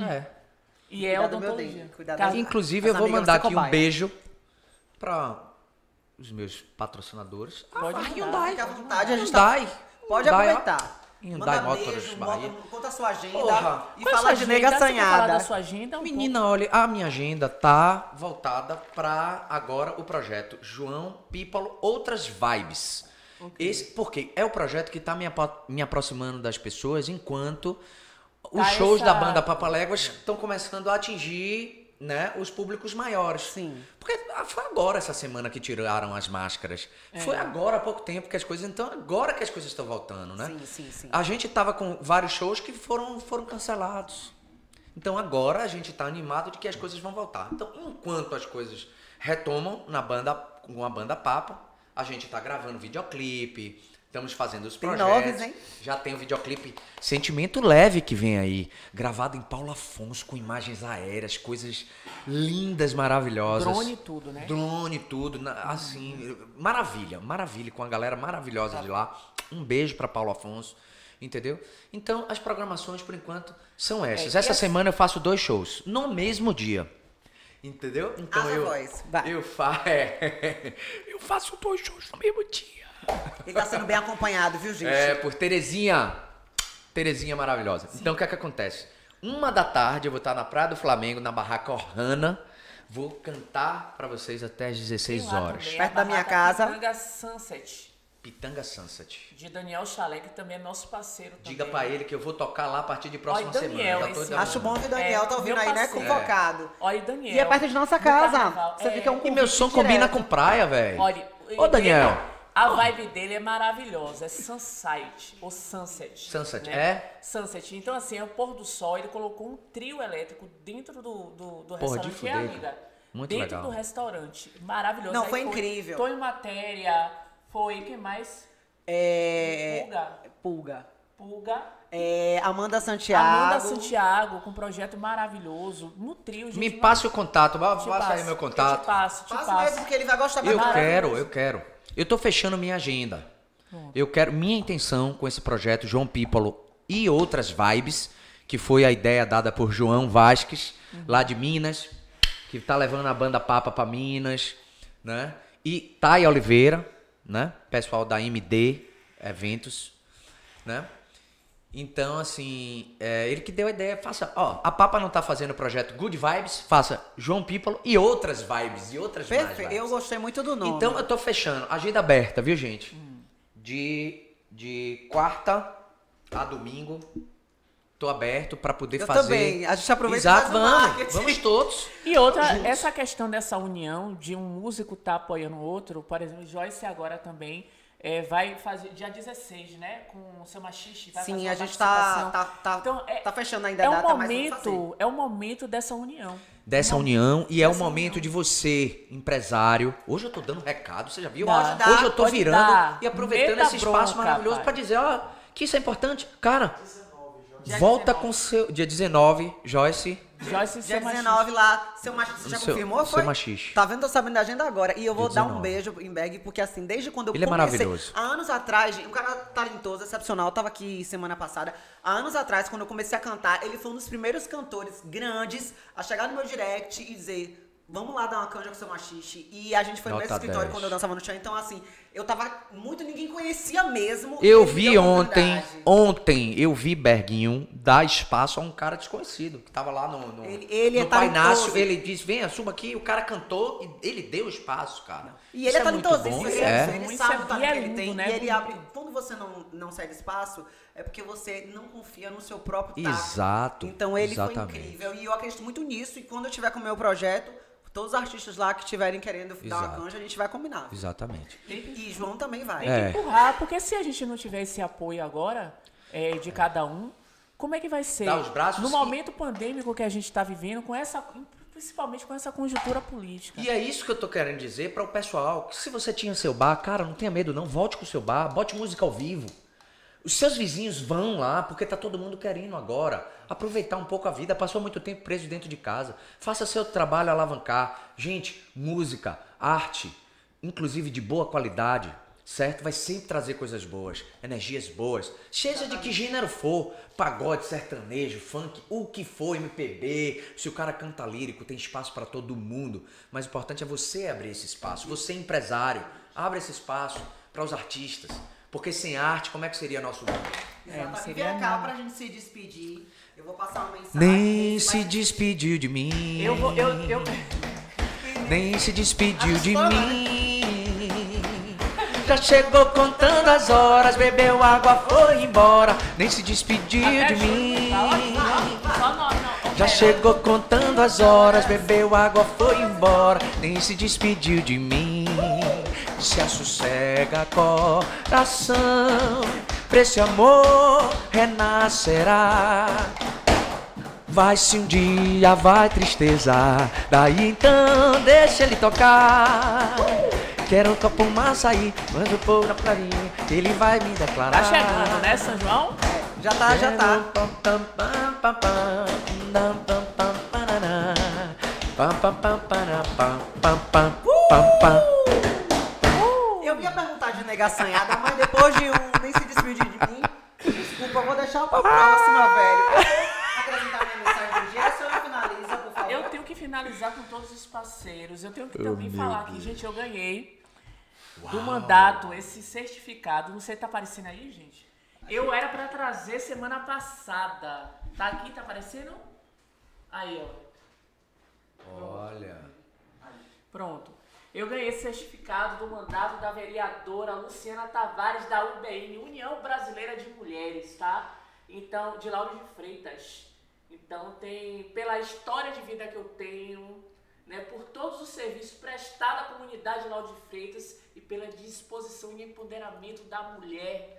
E é odontologia. Inclusive, eu vou mandar aqui um beijo para os meus patrocinadores. Hyundai. Fica à vontade, a gente Hyundai. Pode aproveitar. Hyundai Manda Motors beijo, Bahia. conta a sua agenda e Qual é a fala sua de agenda? nega Você quer falar assanhada. da sua agenda? Menina, olha, a minha agenda tá voltada para agora o projeto João Pípalo Outras Vibes. Esse, porque é o projeto que tá me aproximando das pessoas enquanto os shows da banda Papaléguas estão começando a atingir, né, os públicos maiores. Sim. Porque foi agora essa semana que tiraram as máscaras. Foi agora há pouco tempo que as coisas... Então agora que as coisas estão voltando, né? Sim. A gente tava com vários shows que foram cancelados. Então agora a gente tá animado de que as coisas vão voltar. Então enquanto as coisas retomam com a banda Papa, a gente tá gravando videoclipe, estamos fazendo os projetos. Tem noves, hein? Já tem o videoclipe Sentimento Leve que vem aí, gravado em Paulo Afonso com imagens aéreas, coisas lindas, maravilhosas. Drone e tudo, né? Drone e tudo, assim, maravilha, com a galera maravilhosa de lá. Um beijo pra Paulo Afonso, entendeu? Então, as programações, por enquanto, são essas. Essa semana eu faço 2 shows, no mesmo dia. Entendeu? Então eu faço 2 shows no mesmo dia. Ele tá sendo bem acompanhado, viu, gente? Por Terezinha. Terezinha maravilhosa. Sim. Então, o que é que acontece? 1h da tarde eu vou estar na Praia do Flamengo, na Barraca Orrana. Vou cantar pra vocês até às 16 horas. Também, perto da minha casa. Pitanga Sunset. De Daniel Chalé, que também é nosso parceiro também. Diga pra ele que eu vou tocar lá a partir de próxima Daniel, semana. Acho bom que o Daniel tá ouvindo aí, né? Convocado. Olha, Daniel. E é perto de nossa casa. Você fica um E meu som combina com praia, velho. Olha, Ô, Daniel. A vibe dele é maravilhosa, é Sunset, ou Sunset. Sunset, né? Sunset. Então, assim, é o pôr do sol, ele colocou um trio elétrico dentro do restaurante. De fuder, amiga. muito dentro legal. Do restaurante. Maravilhoso. Não, aí foi incrível. Tonho Matéria, foi, quem mais? Pulga. Amanda Santiago. Com um projeto maravilhoso. No trio, gente. Me passe o contato, passa aí meu contato. Te passo. Passa mesmo, porque ele vai gostar Eu mais. quero. Eu tô fechando minha agenda. Minha intenção com esse projeto, João Pípalo e outras vibes, que foi a ideia dada por João Vasques, lá de Minas, que tá levando a banda Papa pra Minas, né? E Thay Oliveira, né? Pessoal da MD Eventos, né? Então, assim, ele que deu a ideia, a Papa não tá fazendo o projeto Good Vibes, faça João Pípalo e outras vibes, e outras mais Perfeito, vibes. eu gostei muito do nome. Então, eu tô fechando, agenda aberta, viu, gente? De quarta a domingo, tô aberto pra poder fazer. Eu também, a gente aproveita. Exato, vamos todos. E outra, essa questão dessa união, de um músico tá apoiando o outro, por exemplo, Joyce agora também... vai fazer dia 16, né? Com o seu Machixe. Sim, a gente tá fechando ainda a data, mas vamos fazer. É o momento dessa união. E é o momento de você, empresário. Hoje eu tô dando recado, você já viu? Hoje eu tô virando e aproveitando esse espaço maravilhoso pra dizer, que isso é importante. Cara, volta com seu... Dia 19, Joyce, dia 19 lá, seu Machixe, você já confirmou? Foi? Seu Machixe. Tá vendo? Tô sabendo da agenda agora. E eu vou dia dar 19. um beijo em Berg, porque assim, desde quando eu Ele comecei... é maravilhoso. Há anos atrás, um cara talentoso, excepcional, tava aqui semana passada. Há anos atrás, quando eu comecei a cantar, ele foi um dos primeiros cantores grandes a chegar no meu direct e dizer... Vamos lá dar uma canja com o seu Machixe. E a gente foi no mesmo escritório quando eu dançava no chão. Então, assim, eu tava ninguém conhecia mesmo. Eu vi ontem eu vi Berguinho dar espaço a um cara desconhecido, que tava lá no ele é Pai talentoso. Inácio. Ele disse, venha, suba aqui. O cara cantou e ele deu espaço, cara. E ele é talentoso. Ele Isso sabe é o talento que ele lindo, tem. né? E ele abre... Quando você não cede espaço, é porque você não confia no seu próprio tato. Exato. Então, ele exatamente. foi incrível. E eu acredito muito nisso. E quando eu tiver com o meu projeto... Todos os artistas lá que estiverem querendo dar uma canja, a gente vai combinar. Exatamente. E João também vai. Tem que empurrar, porque se a gente não tiver esse apoio agora, de cada um, como é que vai ser? Dá os braços no momento pandêmico que a gente está vivendo, principalmente com essa conjuntura política. E é isso que eu tô querendo dizer para o pessoal, que se você tinha seu bar, cara, não tenha medo não, volte com o seu bar, bote música ao vivo. Os seus vizinhos vão lá, porque tá todo mundo querendo agora aproveitar um pouco a vida, passou muito tempo preso dentro de casa. Faça seu trabalho alavancar. Gente, música, arte, inclusive de boa qualidade, certo? Vai sempre trazer coisas boas, energias boas. Seja de que gênero for, pagode, sertanejo, funk, o que for, MPB. Se o cara canta lírico, tem espaço para todo mundo. Mas o importante é você abrir esse espaço. Você, empresário, abre esse espaço para os artistas. Porque sem arte, como é que seria nosso mundo? Exatamente. Vem cá pra gente se despedir. Eu vou passar uma mensagem. Nem se despediu de mim. Nem se despediu de mim. Já chegou contando as horas, bebeu água, foi embora. Nem se despediu de mim. Já chegou contando as horas, bebeu água, foi embora, nem se despediu de mim. Se assossega coração, pra esse amor renascerá. Vai-se um dia, vai tristeza, daí então deixa ele tocar. Quero um copo massa aí, manda o povo na praia, ele vai me declarar. Tá chegando, né, São João? Já tá. Eu ia perguntar de negaçanhada, mas depois de nem se despedir de mim, desculpa, eu vou deixar pra próxima, velho. Acrescentar minha mensagem do dia, a senhora finaliza, por favor. Eu tenho que finalizar com todos os parceiros. Eu tenho que também falar aqui, gente, eu ganhei do mandato esse certificado. Não sei se tá aparecendo aí, gente. Eu era pra trazer semana passada. Tá aqui, tá aparecendo? Aí, ó. Olha. Pronto. Eu ganhei esse certificado do mandato da vereadora Luciana Tavares, da UBN, União Brasileira de Mulheres, tá? Então, de Lauro de Freitas. Então, tem, pela história de vida que eu tenho, né, por todos os serviços prestados à comunidade de Lauro de Freitas e pela disposição e empoderamento da mulher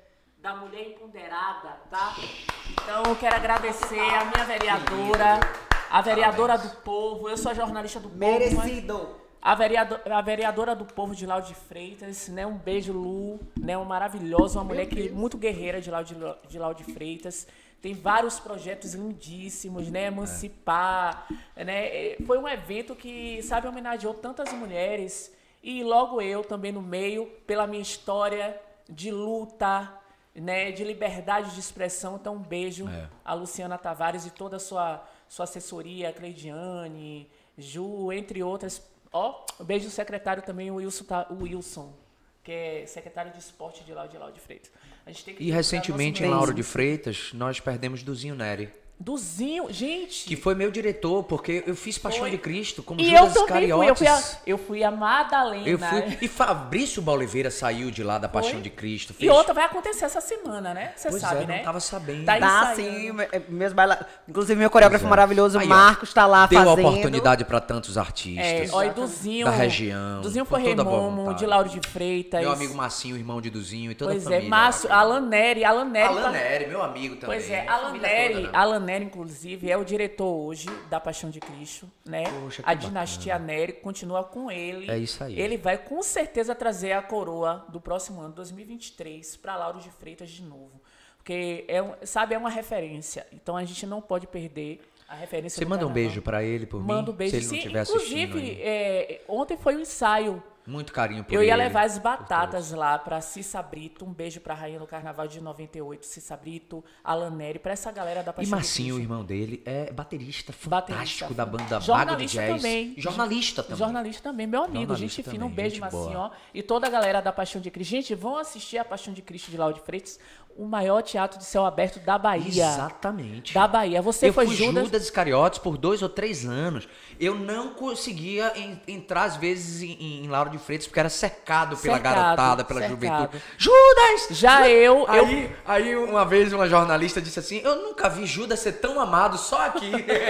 empoderada, tá? Então, eu quero agradecer a minha vereadora, a vereadora do povo. Eu sou jornalista do povo. Merecido. A vereadora do povo de Lauro de Freitas, né? Um beijo, Lu, né? Uma maravilhosa, uma mulher que muito guerreira de Lauro de Freitas. Tem vários projetos lindíssimos, né? Emancipar, né? Foi um evento que, sabe, homenageou tantas mulheres. E logo eu também no meio, pela minha história de luta, né? De liberdade de expressão. Então, um beijo a Luciana Tavares e toda a sua assessoria, a Cleidiane, Ju, entre outras. Ó, um beijo ao secretário também, o Wilson, que é secretário de esporte de Lauro de Freitas. A gente tem que E recentemente em Lauro de Freitas, nós perdemos Duzinho Neri. Duzinho, gente. Que foi meu diretor, porque eu fiz Paixão de Cristo como E Judas eu também fui, Iscariotes. eu fui a Madalena. E Fabrício Oliveira saiu de lá da Paixão de Cristo. E outra vai acontecer essa semana, né? Você Pois sabe, é, né? não tava sabendo. Tá Tá, ensaiando. sim. Meus baila... Inclusive, meu coreógrafo maravilhoso, Aí, ó, Marcos, tá lá Deu fazendo. oportunidade para tantos artistas Ó, e Duzinho. da região. Duzinho com foi toda a boa Remomo, vontade. de Lauro de Freitas. Meu amigo Massinho, irmão de Duzinho e toda Pois a família. é, Márcio, Alan Nery. Alan Nery, meu amigo também. Pois é, A família toda, né? Alan Nery, inclusive, é o diretor hoje da Paixão de Cristo, né? Poxa, que a bacana. dinastia Nery continua com ele. É isso aí. Ele vai com certeza trazer a coroa do próximo ano, 2023, para Lauro de Freitas de novo. Porque, é uma referência. Então, a gente não pode perder a referência Você do manda um carnaval. beijo para ele por mim? Manda um beijo. Se ele não Sim, estiver assistindo inclusive, aí. ontem foi um ensaio. Muito carinho por Eu ele. ia levar as batatas lá pra Cissa Brito. Um beijo pra Rainha do Carnaval de 98, Cissa Brito, Alan Nery, pra essa galera da E Paixão de Massinho, o Cristo. irmão dele, é baterista Baterista. fantástico da banda Mago de Jornalista Jazz. também. Jornalista também. Jornalista também, meu amigo. Jornalista Gente fina, um também, beijo, gente Massinho, boa. ó. E toda a galera da Paixão de Cristo. Gente, vão assistir a Paixão de Cristo de Lauro de Freitas, o maior teatro de céu aberto da Bahia. Exatamente. Da Bahia. Você Eu foi fui Judas. Judas Iscariotes por 2 ou 3 anos. Eu não conseguia entrar, às vezes, em Lauro de Freitas, porque era cercado pela Cercado, garotada, pela cercado. juventude. Judas! Já eu... Aí, uma vez, uma jornalista disse assim, eu nunca vi Judas ser tão amado, só aqui.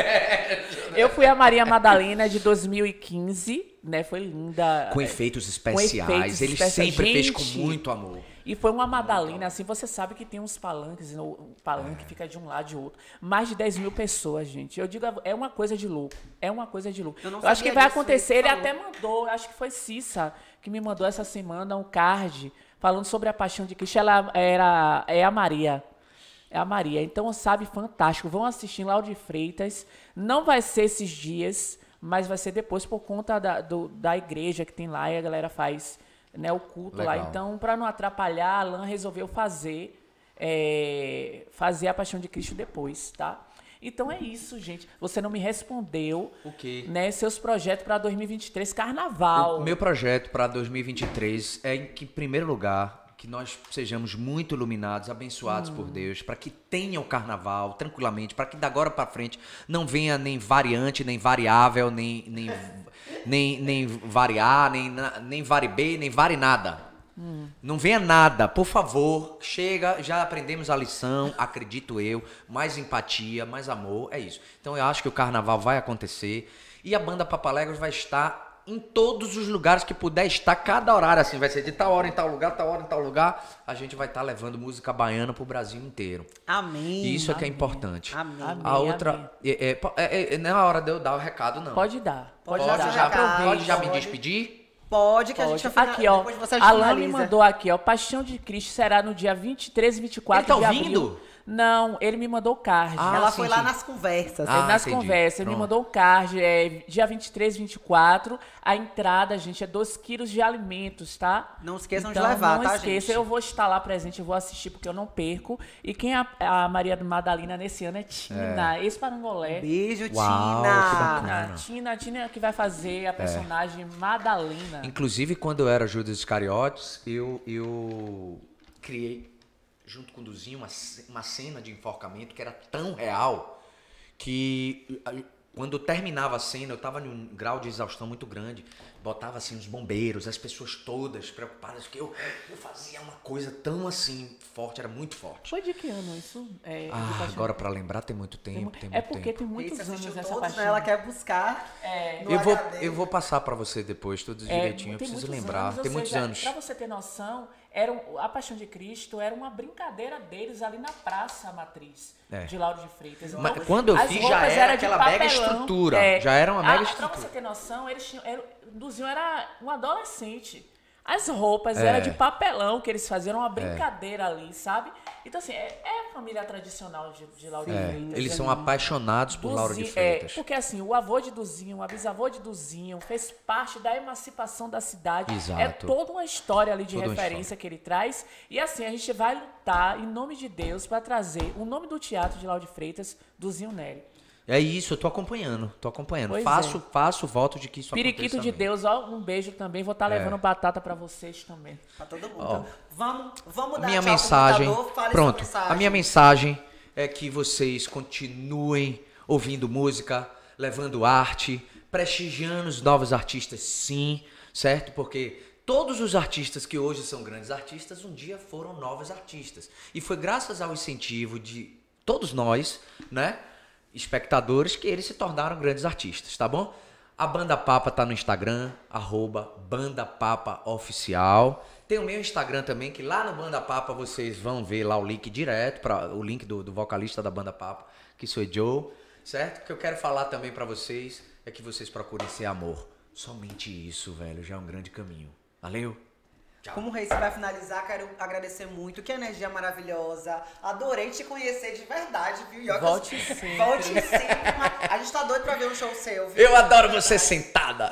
Eu fui a Maria Madalena de 2015, né? Foi linda. Com efeitos especiais. efeitos Ele especiais. sempre fez com Gente, muito amor. E foi uma Madalena, assim, você sabe que tem uns palanques, o palanque fica de um lado e de outro. Mais de 10 mil pessoas, gente. Eu digo, é uma coisa de louco. É uma coisa de louco. Eu não Eu acho que sabia vai disso, acontecer, ele ele falou. até mandou, acho que foi Cissa, que me mandou essa semana um card falando sobre a Paixão de Cristo. Ela é a Maria. É a Maria. Então, sabe, fantástico. Vão assistir em Lauro de Freitas. Não vai ser esses dias, mas vai ser depois por conta da igreja que tem lá e a galera faz, né, o culto lá. Legal. Então, para não atrapalhar, a Alan resolveu fazer a Paixão de Cristo depois, tá? Então é isso, gente. Você não me respondeu. O quê? Né, seus projetos para 2023, Carnaval. O meu projeto para 2023 é em primeiro lugar, que nós sejamos muito iluminados, abençoados por Deus, para que tenha o carnaval tranquilamente, para que da agora para frente não venha nem variante, nem variável, nem variar, nem vari B, nem vari nada. Não venha nada, por favor. Chega, já aprendemos a lição, acredito eu. Mais empatia, mais amor, é isso. Então eu acho que o carnaval vai acontecer. E a banda Papaléguas vai estar em todos os lugares que puder estar, cada horário, assim, vai ser de tal hora em tal lugar, tal hora em tal lugar, a gente vai estar levando música baiana pro Brasil inteiro. Amém. E isso é que é importante. Amém. A outra, não é a hora de eu dar o recado, não. Pode dar. Pode Pode dar já, recado, pode já me pode. despedir? Pode, que a Pode. gente vai Aqui, ó. depois você Alan me finaliza. mandou aqui, ó. Paixão de Cristo será no dia 23 e 24 Ele tá de ouvindo? abril. Não, ele me mandou o card. Ah, Ela sim, foi lá sim. nas conversas. Ah, nas entendi. conversas, ele me Pronto. mandou o card, dia 23, 24. A entrada, gente, é 2 quilos de alimentos, tá? Não esqueçam de Então, levar, não tá, esqueça, gente? eu vou estar lá presente, eu vou assistir porque eu não perco. E quem é a Maria Madalena nesse ano é Tina, ex-Parangolé. Beijo, Uau, Tina. que bacana. Tina que vai fazer a personagem Madalena. Inclusive, quando eu era Judas Iscariotes, eu criei, junto com o Duzinho, uma cena de enforcamento que era tão real que quando eu terminava a cena, eu tava num grau de exaustão muito grande. Botava assim os bombeiros, as pessoas todas preocupadas, que eu fazia uma coisa tão assim forte, era muito forte. Foi de que ano isso? De Ah, Paixão? agora pra lembrar tem muito tempo, tem É muito porque tempo. tem muitos Esse assistiu anos essa todos, paixão. né? Ela quer buscar no HD. Eu vou passar pra você depois, tudo direitinho, eu tem preciso muitos lembrar. anos, ou Tem muitos seja, anos. Pra você ter noção, a Paixão de Cristo era uma brincadeira deles ali na Praça Matriz de Lauro de Freitas. Então, Mas quando eu as fiz, já roupas era eram de aquela mega papelão. estrutura, já era uma mega Pra estrutura. você ter noção, Duzinho era um adolescente. As roupas eram de papelão que eles faziam, uma brincadeira ali, sabe? Então, assim, é a família tradicional de Lauro de Freitas. Eles são apaixonados por Lauro de Duzinho- Freitas. porque assim, o avô de Duzinho, a bisavô de Duzinho fez parte da emancipação da cidade. Exato. É toda uma história ali de Toda uma referência que ele traz. E assim, a gente vai lutar, em nome de Deus, para trazer o nome do teatro de Lauro de Freitas, Duzinho Nery. É isso, eu tô acompanhando. Pois Faço voto de que isso Periquito aconteça de mesmo. Deus, ó, um beijo também. Vou estar levando batata para vocês também. Pra todo mundo. Vamos dar Minha tchau pro mensagem, computador, fale pronto, sua mensagem. a minha mensagem é que vocês continuem ouvindo música, levando arte, prestigiando os novos artistas, sim, certo? Porque todos os artistas que hoje são grandes artistas, um dia foram novos artistas. E foi graças ao incentivo de todos nós, né, espectadores, que eles se tornaram grandes artistas, tá bom? A Banda Papa tá no Instagram, @BandaPapaOficial. Tem o meu Instagram também, que lá no Banda Papa vocês vão ver lá o link direto, o link do vocalista da Banda Papa, que sou Joe, certo? O que eu quero falar também pra vocês é que vocês procurem ser amor. Somente isso, velho, já é um grande caminho. Valeu? Como o Rei vai finalizar, quero agradecer muito, que energia maravilhosa. Adorei te conhecer de verdade, viu? E olha que Volte sempre. Volte sempre. A gente tá doido pra ver um show seu, viu? Eu adoro você sentada.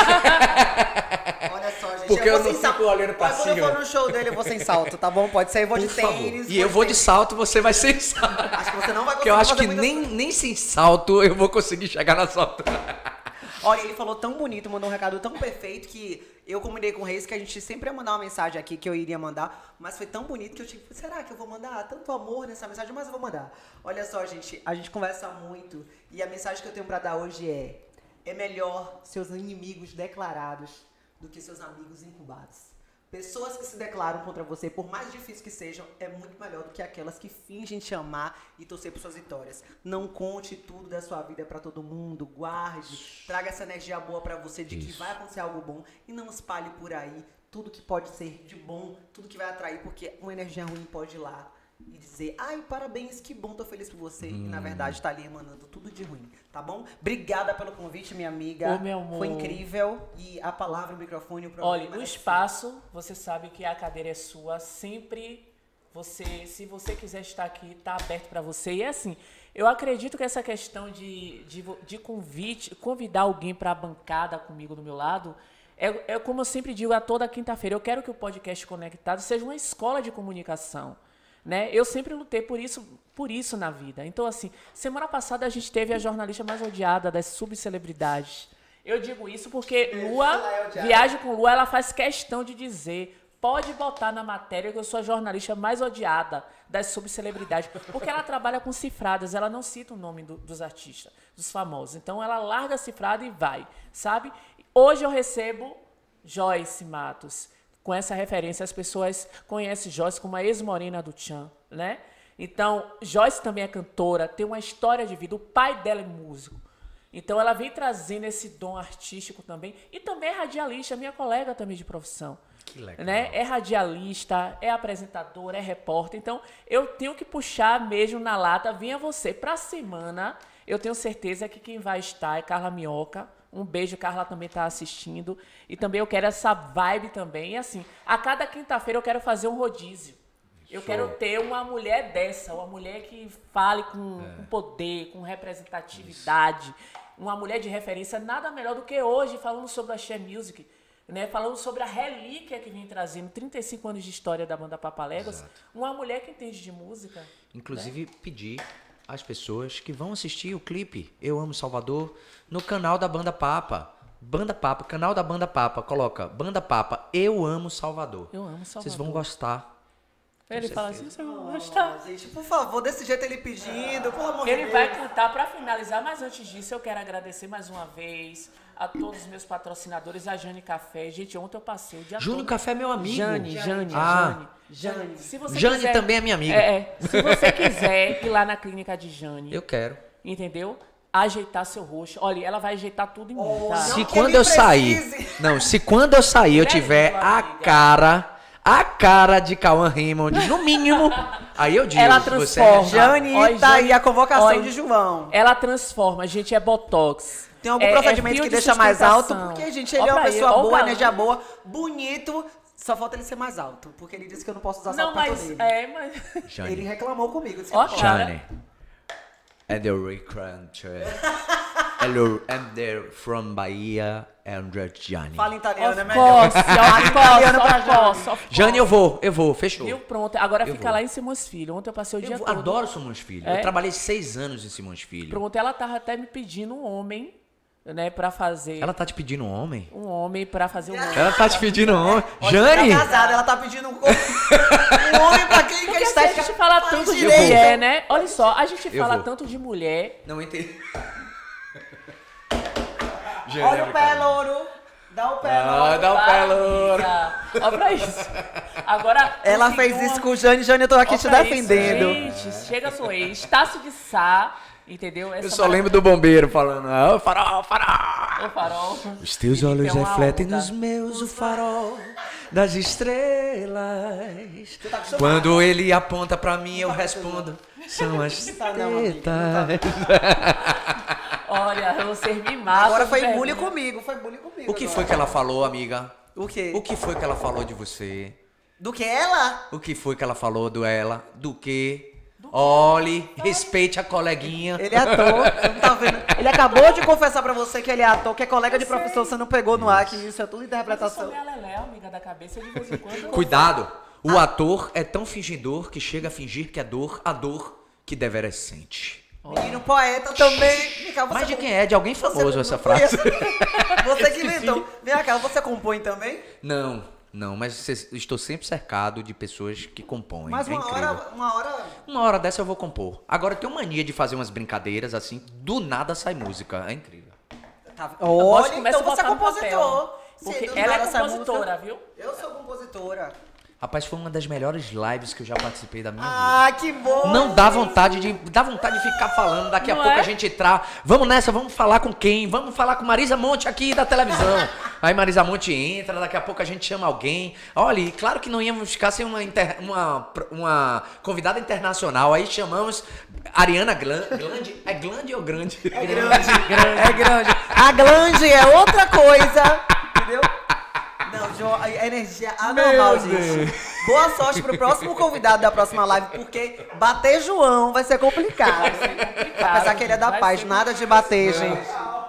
Olha só, gente. Porque eu vou não sem fico salto. olhando pra Mas quando eu cima. for no show dele, eu vou sem salto, tá bom? Pode ser, eu vou de Por favor. tênis. E eu vou de salto, você vai sem salto. Acho que você não vai conseguir Porque eu acho fazer que muitas nem sem salto eu vou conseguir chegar na sua altura. Olha, ele falou tão bonito, mandou um recado tão perfeito que eu combinei com o Reis que a gente sempre ia mandar uma mensagem aqui que eu iria mandar, mas foi tão bonito que eu tive, será que eu vou mandar tanto amor nessa mensagem? Mas eu vou mandar. Olha só, gente, a gente conversa muito e a mensagem que eu tenho pra dar hoje é melhor seus inimigos declarados do que seus amigos incubados. Pessoas que se declaram contra você, por mais difícil que sejam, é muito melhor do que aquelas que fingem te amar e torcer por suas vitórias. Não conte tudo da sua vida pra todo mundo, guarde, traga essa energia boa pra você de que vai acontecer algo bom e não espalhe por aí tudo que pode ser de bom, tudo que vai atrair, porque uma energia ruim pode ir lá e dizer, ai, parabéns, que bom, tô feliz por você. E na verdade tá ali emanando tudo de ruim, tá bom? Obrigada pelo convite, minha amiga. Ô, meu amor. Foi incrível. E a palavra, o microfone, o Olha, programa o é espaço, você sabe que a cadeira é sua, sempre se você quiser estar aqui, tá aberto para você. E é assim, eu acredito que essa questão de convidar alguém para a bancada comigo do meu lado, é como eu sempre digo a toda quinta-feira, eu quero que o podcast Conectado seja uma escola de comunicação. Né? Eu sempre lutei por isso na vida. Então, assim, semana passada a gente teve a jornalista mais odiada das subcelebridades. Eu digo isso porque Viagem com Lua, ela faz questão de dizer, pode botar na matéria que eu sou a jornalista mais odiada das subcelebridades, porque ela trabalha com cifradas, ela não cita o nome dos artistas, dos famosos. Então, ela larga a cifrada e vai, sabe? Hoje eu recebo Joyce Matos, com essa referência. As pessoas conhecem Joyce como a ex-morena do Tchan, né? Então, Joyce também é cantora, tem uma história de vida. O pai dela é músico. Então, ela vem trazendo esse dom artístico também. E também é radialista, minha colega também de profissão. Que legal. Né? É radialista, é apresentadora, é repórter. Então, eu tenho que puxar mesmo na lata. Vinha você. Para a semana, eu tenho certeza que quem vai estar é Carla Minhoca. Um beijo, Carla também está assistindo. E também eu quero essa vibe também. E assim, a cada quinta-feira eu quero fazer um rodízio. Eu quero ter uma mulher dessa, uma mulher que fale com poder, com representatividade, uma mulher de referência, nada melhor do que hoje, falando sobre a Axé Music, né? Falando sobre a relíquia que vem trazendo 35 anos de história da banda Papaléguas, uma mulher que entende de música. Inclusive, pedir às pessoas que vão assistir o clipe Eu Amo Salvador no canal da Banda Papa. Banda Papa, canal da Banda Papa, coloca Banda Papa, Eu Amo Salvador. Eu amo Salvador. Vocês vão gostar. Ele fala assim, você vai gostar. Gente, por favor, desse jeito ele pedindo, pelo amor de Ele Deus. vai cantar para finalizar, mas antes disso eu quero agradecer mais uma vez a todos os meus patrocinadores, a Jane Café. Gente, ontem eu passei o dia Júnior todo. Café é meu amigo. Jane. Se você Jane quiser, também é minha amiga. Se você quiser ir lá na clínica de Jane, Eu quero. entendeu? Ajeitar seu rosto. Olha, ela vai ajeitar tudo em mim, tá? Se que quando ele eu sair... precise. Não, se quando eu sair eu tiver a cara de Cauã Raymond, no mínimo, aí eu digo. Ela se você transforma. Jane, Olha, tá aí a convocação olha, de João. Ela transforma, gente, é botox. Tem algum É procedimento fio que de deixa mais alto, sustentação. porque, gente, ele Ó é uma pra pessoa ele, ó o boa, galã. energia boa, bonito, só falta ele ser mais alto, porque ele disse que eu não posso usar Não, sapato mas... nele. mas... Jane. Ele reclamou comigo. Disse que Ó, não pode. cara. Jane. And the country. Hello, and they're from Bahia and Jane. Fala italiano, é Of melhor. course, of course. Jane, eu vou, fechou. Viu? Pronto. Agora Eu fica vou. lá em Simões Filho. Ontem eu passei o dia todo. Adoro Simões Filho. É? Eu trabalhei 6 anos em Simões Filho. Pronto, ela tava até me pedindo um homem, né, pra fazer. Ela tá te pedindo um homem? Um homem pra fazer um homem. Ela tá te pedindo um homem? Tá Jane! casada, ela tá pedindo um homem pra quem Porque quer assim, a estética. gente fala faz tanto de direito. mulher, né? Olha só, a gente Eu fala vou. tanto de mulher. Não entendi. Olha o pé, louro. Dá o pé, louro. Dá o pé, louro. Olha pra isso. Agora. Ela o fez segundo- isso com o Jane, eu tô aqui Ó te pra defendendo. Isso, gente, chega a sua ex. Estácio de Sá, entendeu? Eu só lembro do bombeiro falando, ô farol, farol. O farol. Os teus Ele olhos tem uma refletem onda. nos meus o farol das estrelas. Quando ele aponta pra mim, eu respondo, são as Tá não, amiga, não tetas. Olha, vocês me matam. Agora foi de bullying vergonha. comigo, foi bullying comigo. O que agora. foi que ela falou, amiga? O quê? O que foi que ela falou de você? Do que ela? O que foi que ela falou do ela? Do que? Olhe, respeite a coleguinha. Ele é ator, você não tá vendo? Ele acabou de confessar pra você que ele é ator, que é colega de profissão, você não pegou no ar, que isso é tudo Eu sou interpretação. minha lelé, amiga da cabeça, de vez em quando. Cuidado, o ator é tão fingidor que chega a fingir que é a dor que deveras sente. Menino poeta também. Vem cá, você Mas de com- quem é? De alguém você famoso não essa conhece? frase. Você que inventou. Vem cá, você compõe também? Não, mas estou sempre cercado de pessoas que compõem. Mas é uma incrível. hora... Uma hora dessa eu vou compor. Agora eu tenho mania de fazer umas brincadeiras assim, do nada sai música. É incrível. Tá. Posso Olha, começar então a você é botar no compositor. papel. Se Porque do ela é nada sai compositora, música- viu? Eu sou compositora. Rapaz, foi uma das melhores lives que eu já participei da minha vida. Ah, que bom! Não dá vontade de ficar falando. Daqui a Não pouco é? a gente entrar. Vamos nessa, vamos falar com quem? Vamos falar com Marisa Monte aqui da televisão. Aí Marisa Monte entra, daqui a pouco a gente chama alguém. Olha, e claro que não íamos ficar sem uma convidada internacional. Aí chamamos Ariana Grande. É Glande ou Grande? É grande. É grande. A glande é outra coisa, entendeu? Não, João, a energia anormal, gente. Boa sorte pro próximo convidado da próxima live, porque bater João vai ser complicado. Apesar que ele é da Vai paz, ser nada de bater, gente.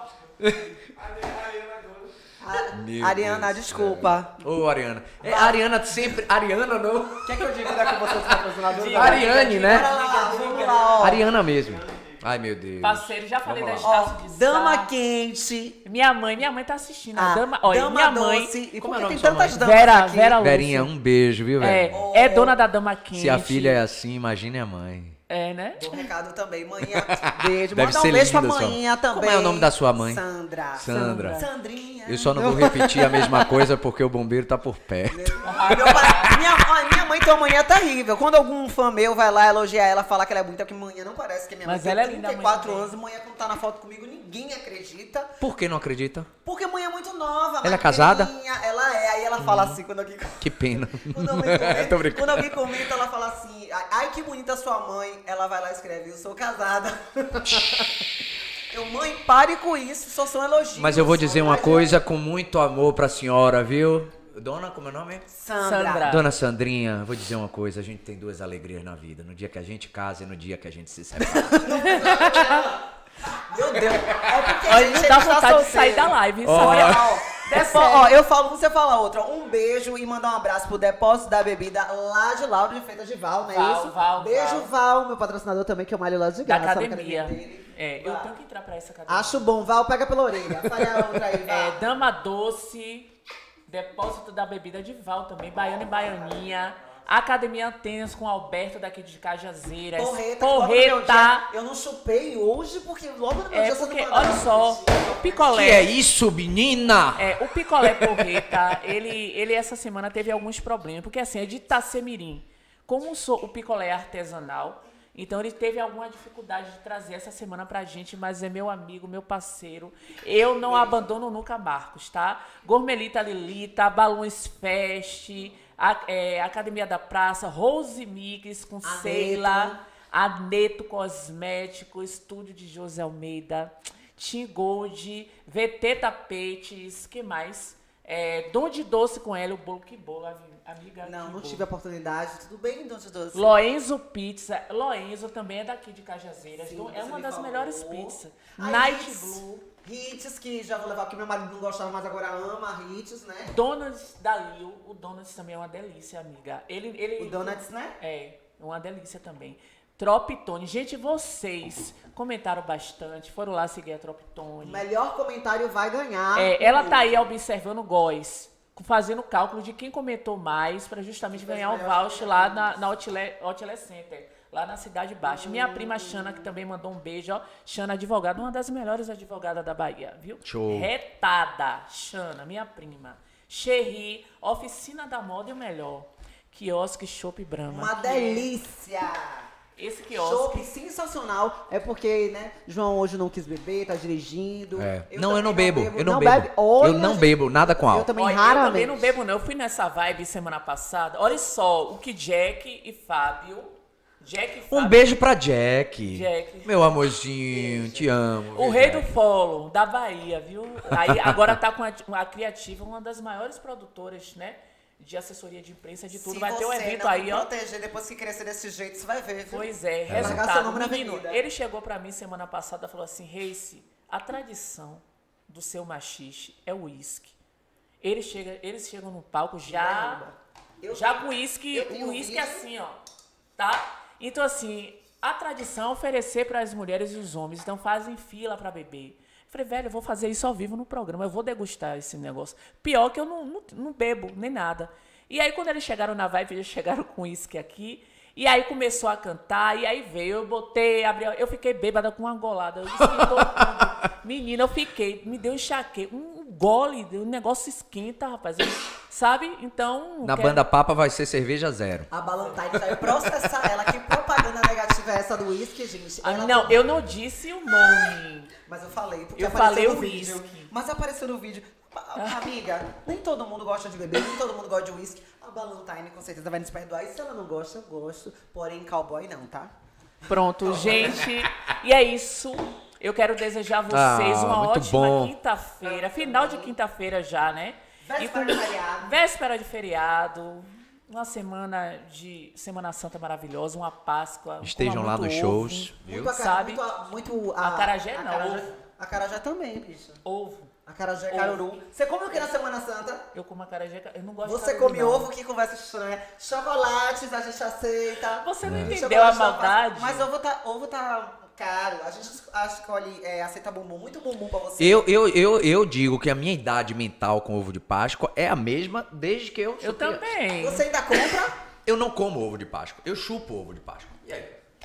Meu Ariana, Deus. desculpa. Ô, Ariana. É, Ariana sempre... Ariana não. Quer que eu divida com você os patrocinadores? Ariane, né? Bora lá, vamos lá, ó. Ariana mesmo. Ai, meu Deus. Parceiro, já falei da Vamos lá. Estácio de Sá. Dama quente. Minha mãe tá assistindo. Ah, a dama, olha, dama minha mãe. doce. E Como por é o que nome tem da sua tantas mãe? damas Vera, aqui? Vera Lúcia. Verinha, um beijo, viu, velho? É dona da Dama Quente. Se a filha é assim, imagine a mãe. É, né? Dou um recado também. Manhã, beijo. Deve Manda um ser beijo pra linda sua manhã também. Como é o nome da sua mãe? Sandra. Sandra. Sandrinha. Eu só não vou repetir a mesma coisa porque o bombeiro tá por perto. Minha mãe tem uma manhã terrível. Quando algum fã meu vai lá elogiar ela, falar que ela é bonita, porque manhã não parece que minha Mas mãe ela é tem linda, 34 mãe anos e manhã quando tá na foto comigo, ninguém acredita. Por que não acredita? Porque mãe é muito nova. Ela é casada? Ela é. Aí ela fala assim, quando alguém... Que pena. Quando alguém comenta, Tô brincando. quando alguém comenta, ela fala assim, ai que bonita sua mãe. Ela vai lá e escreve, eu sou casada. Mãe, pare com isso, só são elogios. Mas eu vou dizer uma coisa com muito amor pra senhora, viu? Dona, como é o nome? Sandra. Dona Sandrinha, vou dizer uma coisa, a gente tem duas alegrias na vida, no dia que a gente casa e no dia que a gente se separa. Meu Deus. É porque Olha, a não gente dá está vontade de solteiro. sair da live, Olha, sabe? ó, eu falo um, você fala outra. Um beijo e mandar um abraço pro Depósito da Bebida lá de Lauro de Freitas de Val, não é Val, isso? Val, Beijo, Val, meu patrocinador também, que eu malho lá de Da graça. na academia. dele. É, eu Val. tenho que entrar pra essa academia. Acho bom, Val, pega pela orelha. Fale a outra aí, Val. Dama Doce, Depósito da Bebida de Val também, Baiana e Baianinha. Academia Antenas com Alberto daqui de Cajazeiras. Porreta. Logo no meu Porreta. dia, eu não chupei hoje, porque logo no meu É dia você porque, não mandava olha só, um o Que picolé. é isso, menina? O picolé porreta, ele essa semana teve alguns problemas. Porque assim, é de Itacemirim. Como o picolé é artesanal, então ele teve alguma dificuldade de trazer essa semana pra gente, mas é meu amigo, meu parceiro. Eu não abandono nunca Marcos, tá? Gourmelita Lilita, Balões Fest, Academia da Praça, Rose Mix com Seila, Aneto Cosmético, Estúdio de José Almeida, Tim Gold, VT Tapetes, que mais? Dom de Doce com ela, o bolo que bolo, amiga. Não, que não bolo. tive a oportunidade. Tudo bem, Dom de Doce? Loenzo Pizza. Loenzo também é daqui de Cajazeiras. Sim, é você uma me das das falou. melhores pizzas. A Night Hits. Blue. Hits, que já vou levar, porque meu marido não gostava, mas agora ama Hits, né? Donuts da Lil. O Donuts também é uma delícia, amiga. O Donuts, né? É uma delícia também. Tropitone. Gente, vocês comentaram bastante. Foram lá seguir a O Tropitone. melhor comentário vai ganhar. Ela tá aí observando o Góis, fazendo o cálculo de quem comentou mais para justamente ganhar o voucher lá na Outlet Center, lá na Cidade Baixa. Minha prima Xana, que também mandou um beijo, ó. Xana, advogada, uma das melhores advogadas da Bahia, viu? Show. Retada. Xana, minha prima. Cherry, Oficina da Moda e o melhor. Quiosque Chopp Brahma. Uma delícia! Esse quiosque. Chopp sensacional. É porque, né, João hoje não quis beber, tá dirigindo. Não, eu não bebo. Eu não bebe? bebo. Olha, Eu não gente, bebo nada com Eu álcool. também Olha, raramente. eu também não bebo, não. Eu fui nessa vibe semana passada. Olha só, o que Jack e Fábio. Um beijo pra Jack. Jack. Meu amorzinho, te amo. O viu, rei Jack? do follow, da Bahia, viu? Aí agora tá com a Criativa, uma das maiores produtoras, né? De assessoria de imprensa, de tudo. Se Vai ter um você evento não aí, me ó. proteger depois que crescer desse jeito, você vai ver, viu? Pois é, Largar seu resultado. nome na Menino, avenida. ele chegou pra mim semana passada e falou assim, Reice, a tradição do seu machixe é o uísque. Eles chegam no palco já com uísque, eu tenho o uísque uísque. assim, ó, tá? Então assim, a tradição é oferecer para as mulheres e os homens, então fazem fila pra beber. Falei, velho, eu vou fazer isso ao vivo no programa, eu vou degustar esse negócio. Pior que eu não bebo, nem nada. E aí, quando eles chegaram na vibe, eles chegaram com uísque aqui, e aí começou a cantar, e aí veio, eu botei, eu fiquei bêbada com uma golada, eu esquentou tudo. Menina, me deu enxaqueca, um gole, o negócio esquenta, rapaz, sabe? Então... Na Banda Papa vai ser cerveja zero. A Ballantyne vai processar ela. Que propaganda negativa é essa do uísque, gente? Ela não, eu não disse o nome. Mas eu falei, porque Eu apareceu falei no o vídeo. uísque. Mas apareceu no vídeo. Amiga, nem todo mundo gosta de beber, nem todo mundo gosta de uísque. A Ballantyne com certeza vai nos perdoar. E se ela não gosta, eu gosto. Porém, cowboy não, tá? Pronto, gente. E é isso. Eu quero desejar a vocês uma muito ótima bom. quinta-feira. Final de quinta-feira já, né? Véspera de feriado. Véspera de feriado. Uma semana de Semana Santa maravilhosa, uma Páscoa. Estejam coma lá muito nos ovo, shows, viu? Muito Sabe? muito Acarajé não, ovo. Acarajé também, bicho. Ovo. Acarajé Ovo. caruru. Você come o que na Semana Santa? Eu como acarajé, eu não gosto Você de come caruru, não. ovo, que conversa estranha. Chocolates, a gente aceita. Você não E entendeu chocolate a não passa. maldade? Mas ovo tá caro. A gente escolhe, aceita bumbum, muito bumbum pra você. Eu digo que a minha idade mental com ovo de Páscoa é a mesma desde que eu sou Eu criança. também. Você ainda compra? Eu não como ovo de Páscoa, eu chupo ovo de Páscoa. E aí?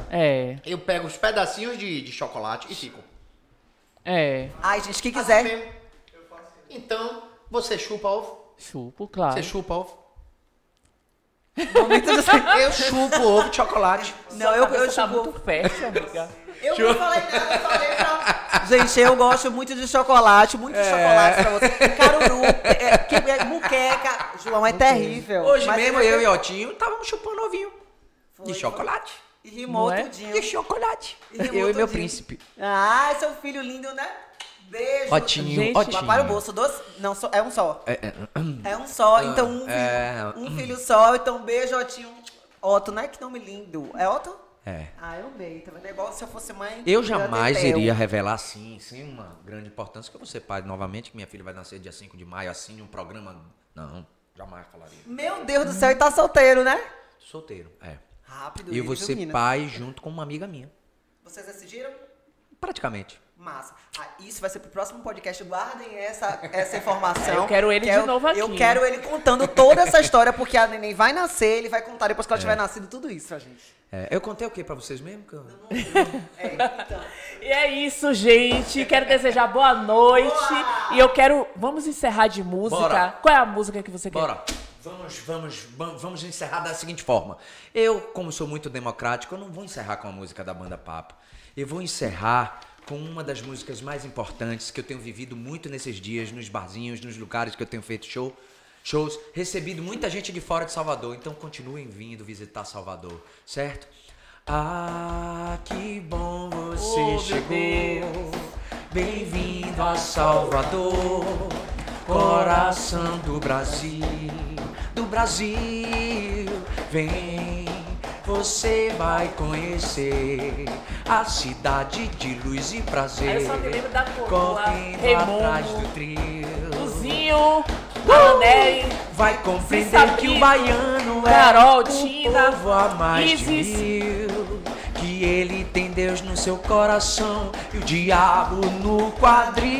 É. Eu pego os pedacinhos de chocolate e fico. É. Ai, gente, quem Assim quiser. mesmo. Então, você chupa ovo? Chupo, claro. Você chupa ovo? Momento de... Eu chupo ovo de chocolate. Não, eu Tá chupo. muito fértil, amiga. Eu não falei nada, eu falei pra... Gente, eu gosto muito de chocolate chocolate pra você. Caruru, muqueca. João, é terrível. Hoje Mas mesmo ele- eu e Otinho estávamos chupando ovinho. De chocolate. E rimou Não é? tudinho. De chocolate. E rimou Eu e meu tudinho. príncipe. Ai, seu filho lindo, né? Beijo. Otinho, Gente, Otinho. Para o bolso, doce. Não, é um só. É um Ah, só, então um filho só. Então beijo, Otinho. Otto, né? Que nome lindo. É Otto? É. Ah, eu amei. Tá vendo? É igual se eu fosse mãe. Eu ia jamais ter Theo. iria revelar assim, sem uma grande importância, que eu vou ser pai novamente, que minha filha vai nascer dia 5 de maio, assim, um programa. Não, jamais falaria. Meu Deus do céu, e tá solteiro, né? Solteiro, é. Rápido. E eu vou viu, ser menina? pai junto com uma amiga minha. Vocês decidiram? Praticamente. Massa. Ah, isso vai ser pro próximo podcast. Guardem essa informação. Eu quero ele de novo aqui. Eu quero ele contando toda essa história, porque a neném vai nascer, ele vai contar depois que ela tiver nascido tudo isso pra gente. É, eu contei o que pra vocês mesmo? Que eu... Então. E é isso, gente. Quero desejar boa noite. E eu quero... Vamos encerrar de música. Bora. Qual é a música que você quer? Bora. Vamos encerrar da seguinte forma. Eu, como sou muito democrático, eu não vou encerrar com a música da Banda Papo. Eu vou encerrar com uma das músicas mais importantes que eu tenho vivido muito nesses dias, nos barzinhos, nos lugares que eu tenho feito shows, recebido muita gente de fora de Salvador, então continuem vindo visitar Salvador, certo? Ah, que bom você Oh, meu chegou, bem-vindo a Salvador, coração do Brasil, vem, você vai conhecer a cidade de luz e prazer. Aí eu só me lembro da coroa, Correndo Raimundo, atrás do trio. Luzinho, Anelli, Vai compreender Sabino, que o baiano é Carol, o Tina, povo a mais de Isis. mil. Que ele tem Deus no seu coração e o diabo no quadril.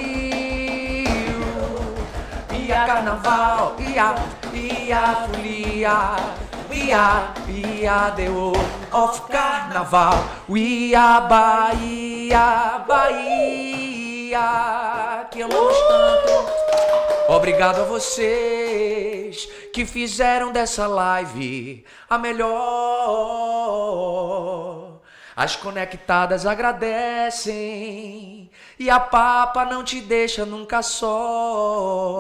E a carnaval, e a folia. We are the world of carnaval. We are Bahia, que amamos tanto. Obrigado a vocês que fizeram dessa live a melhor. As conectadas agradecem e a papa não te deixa nunca só.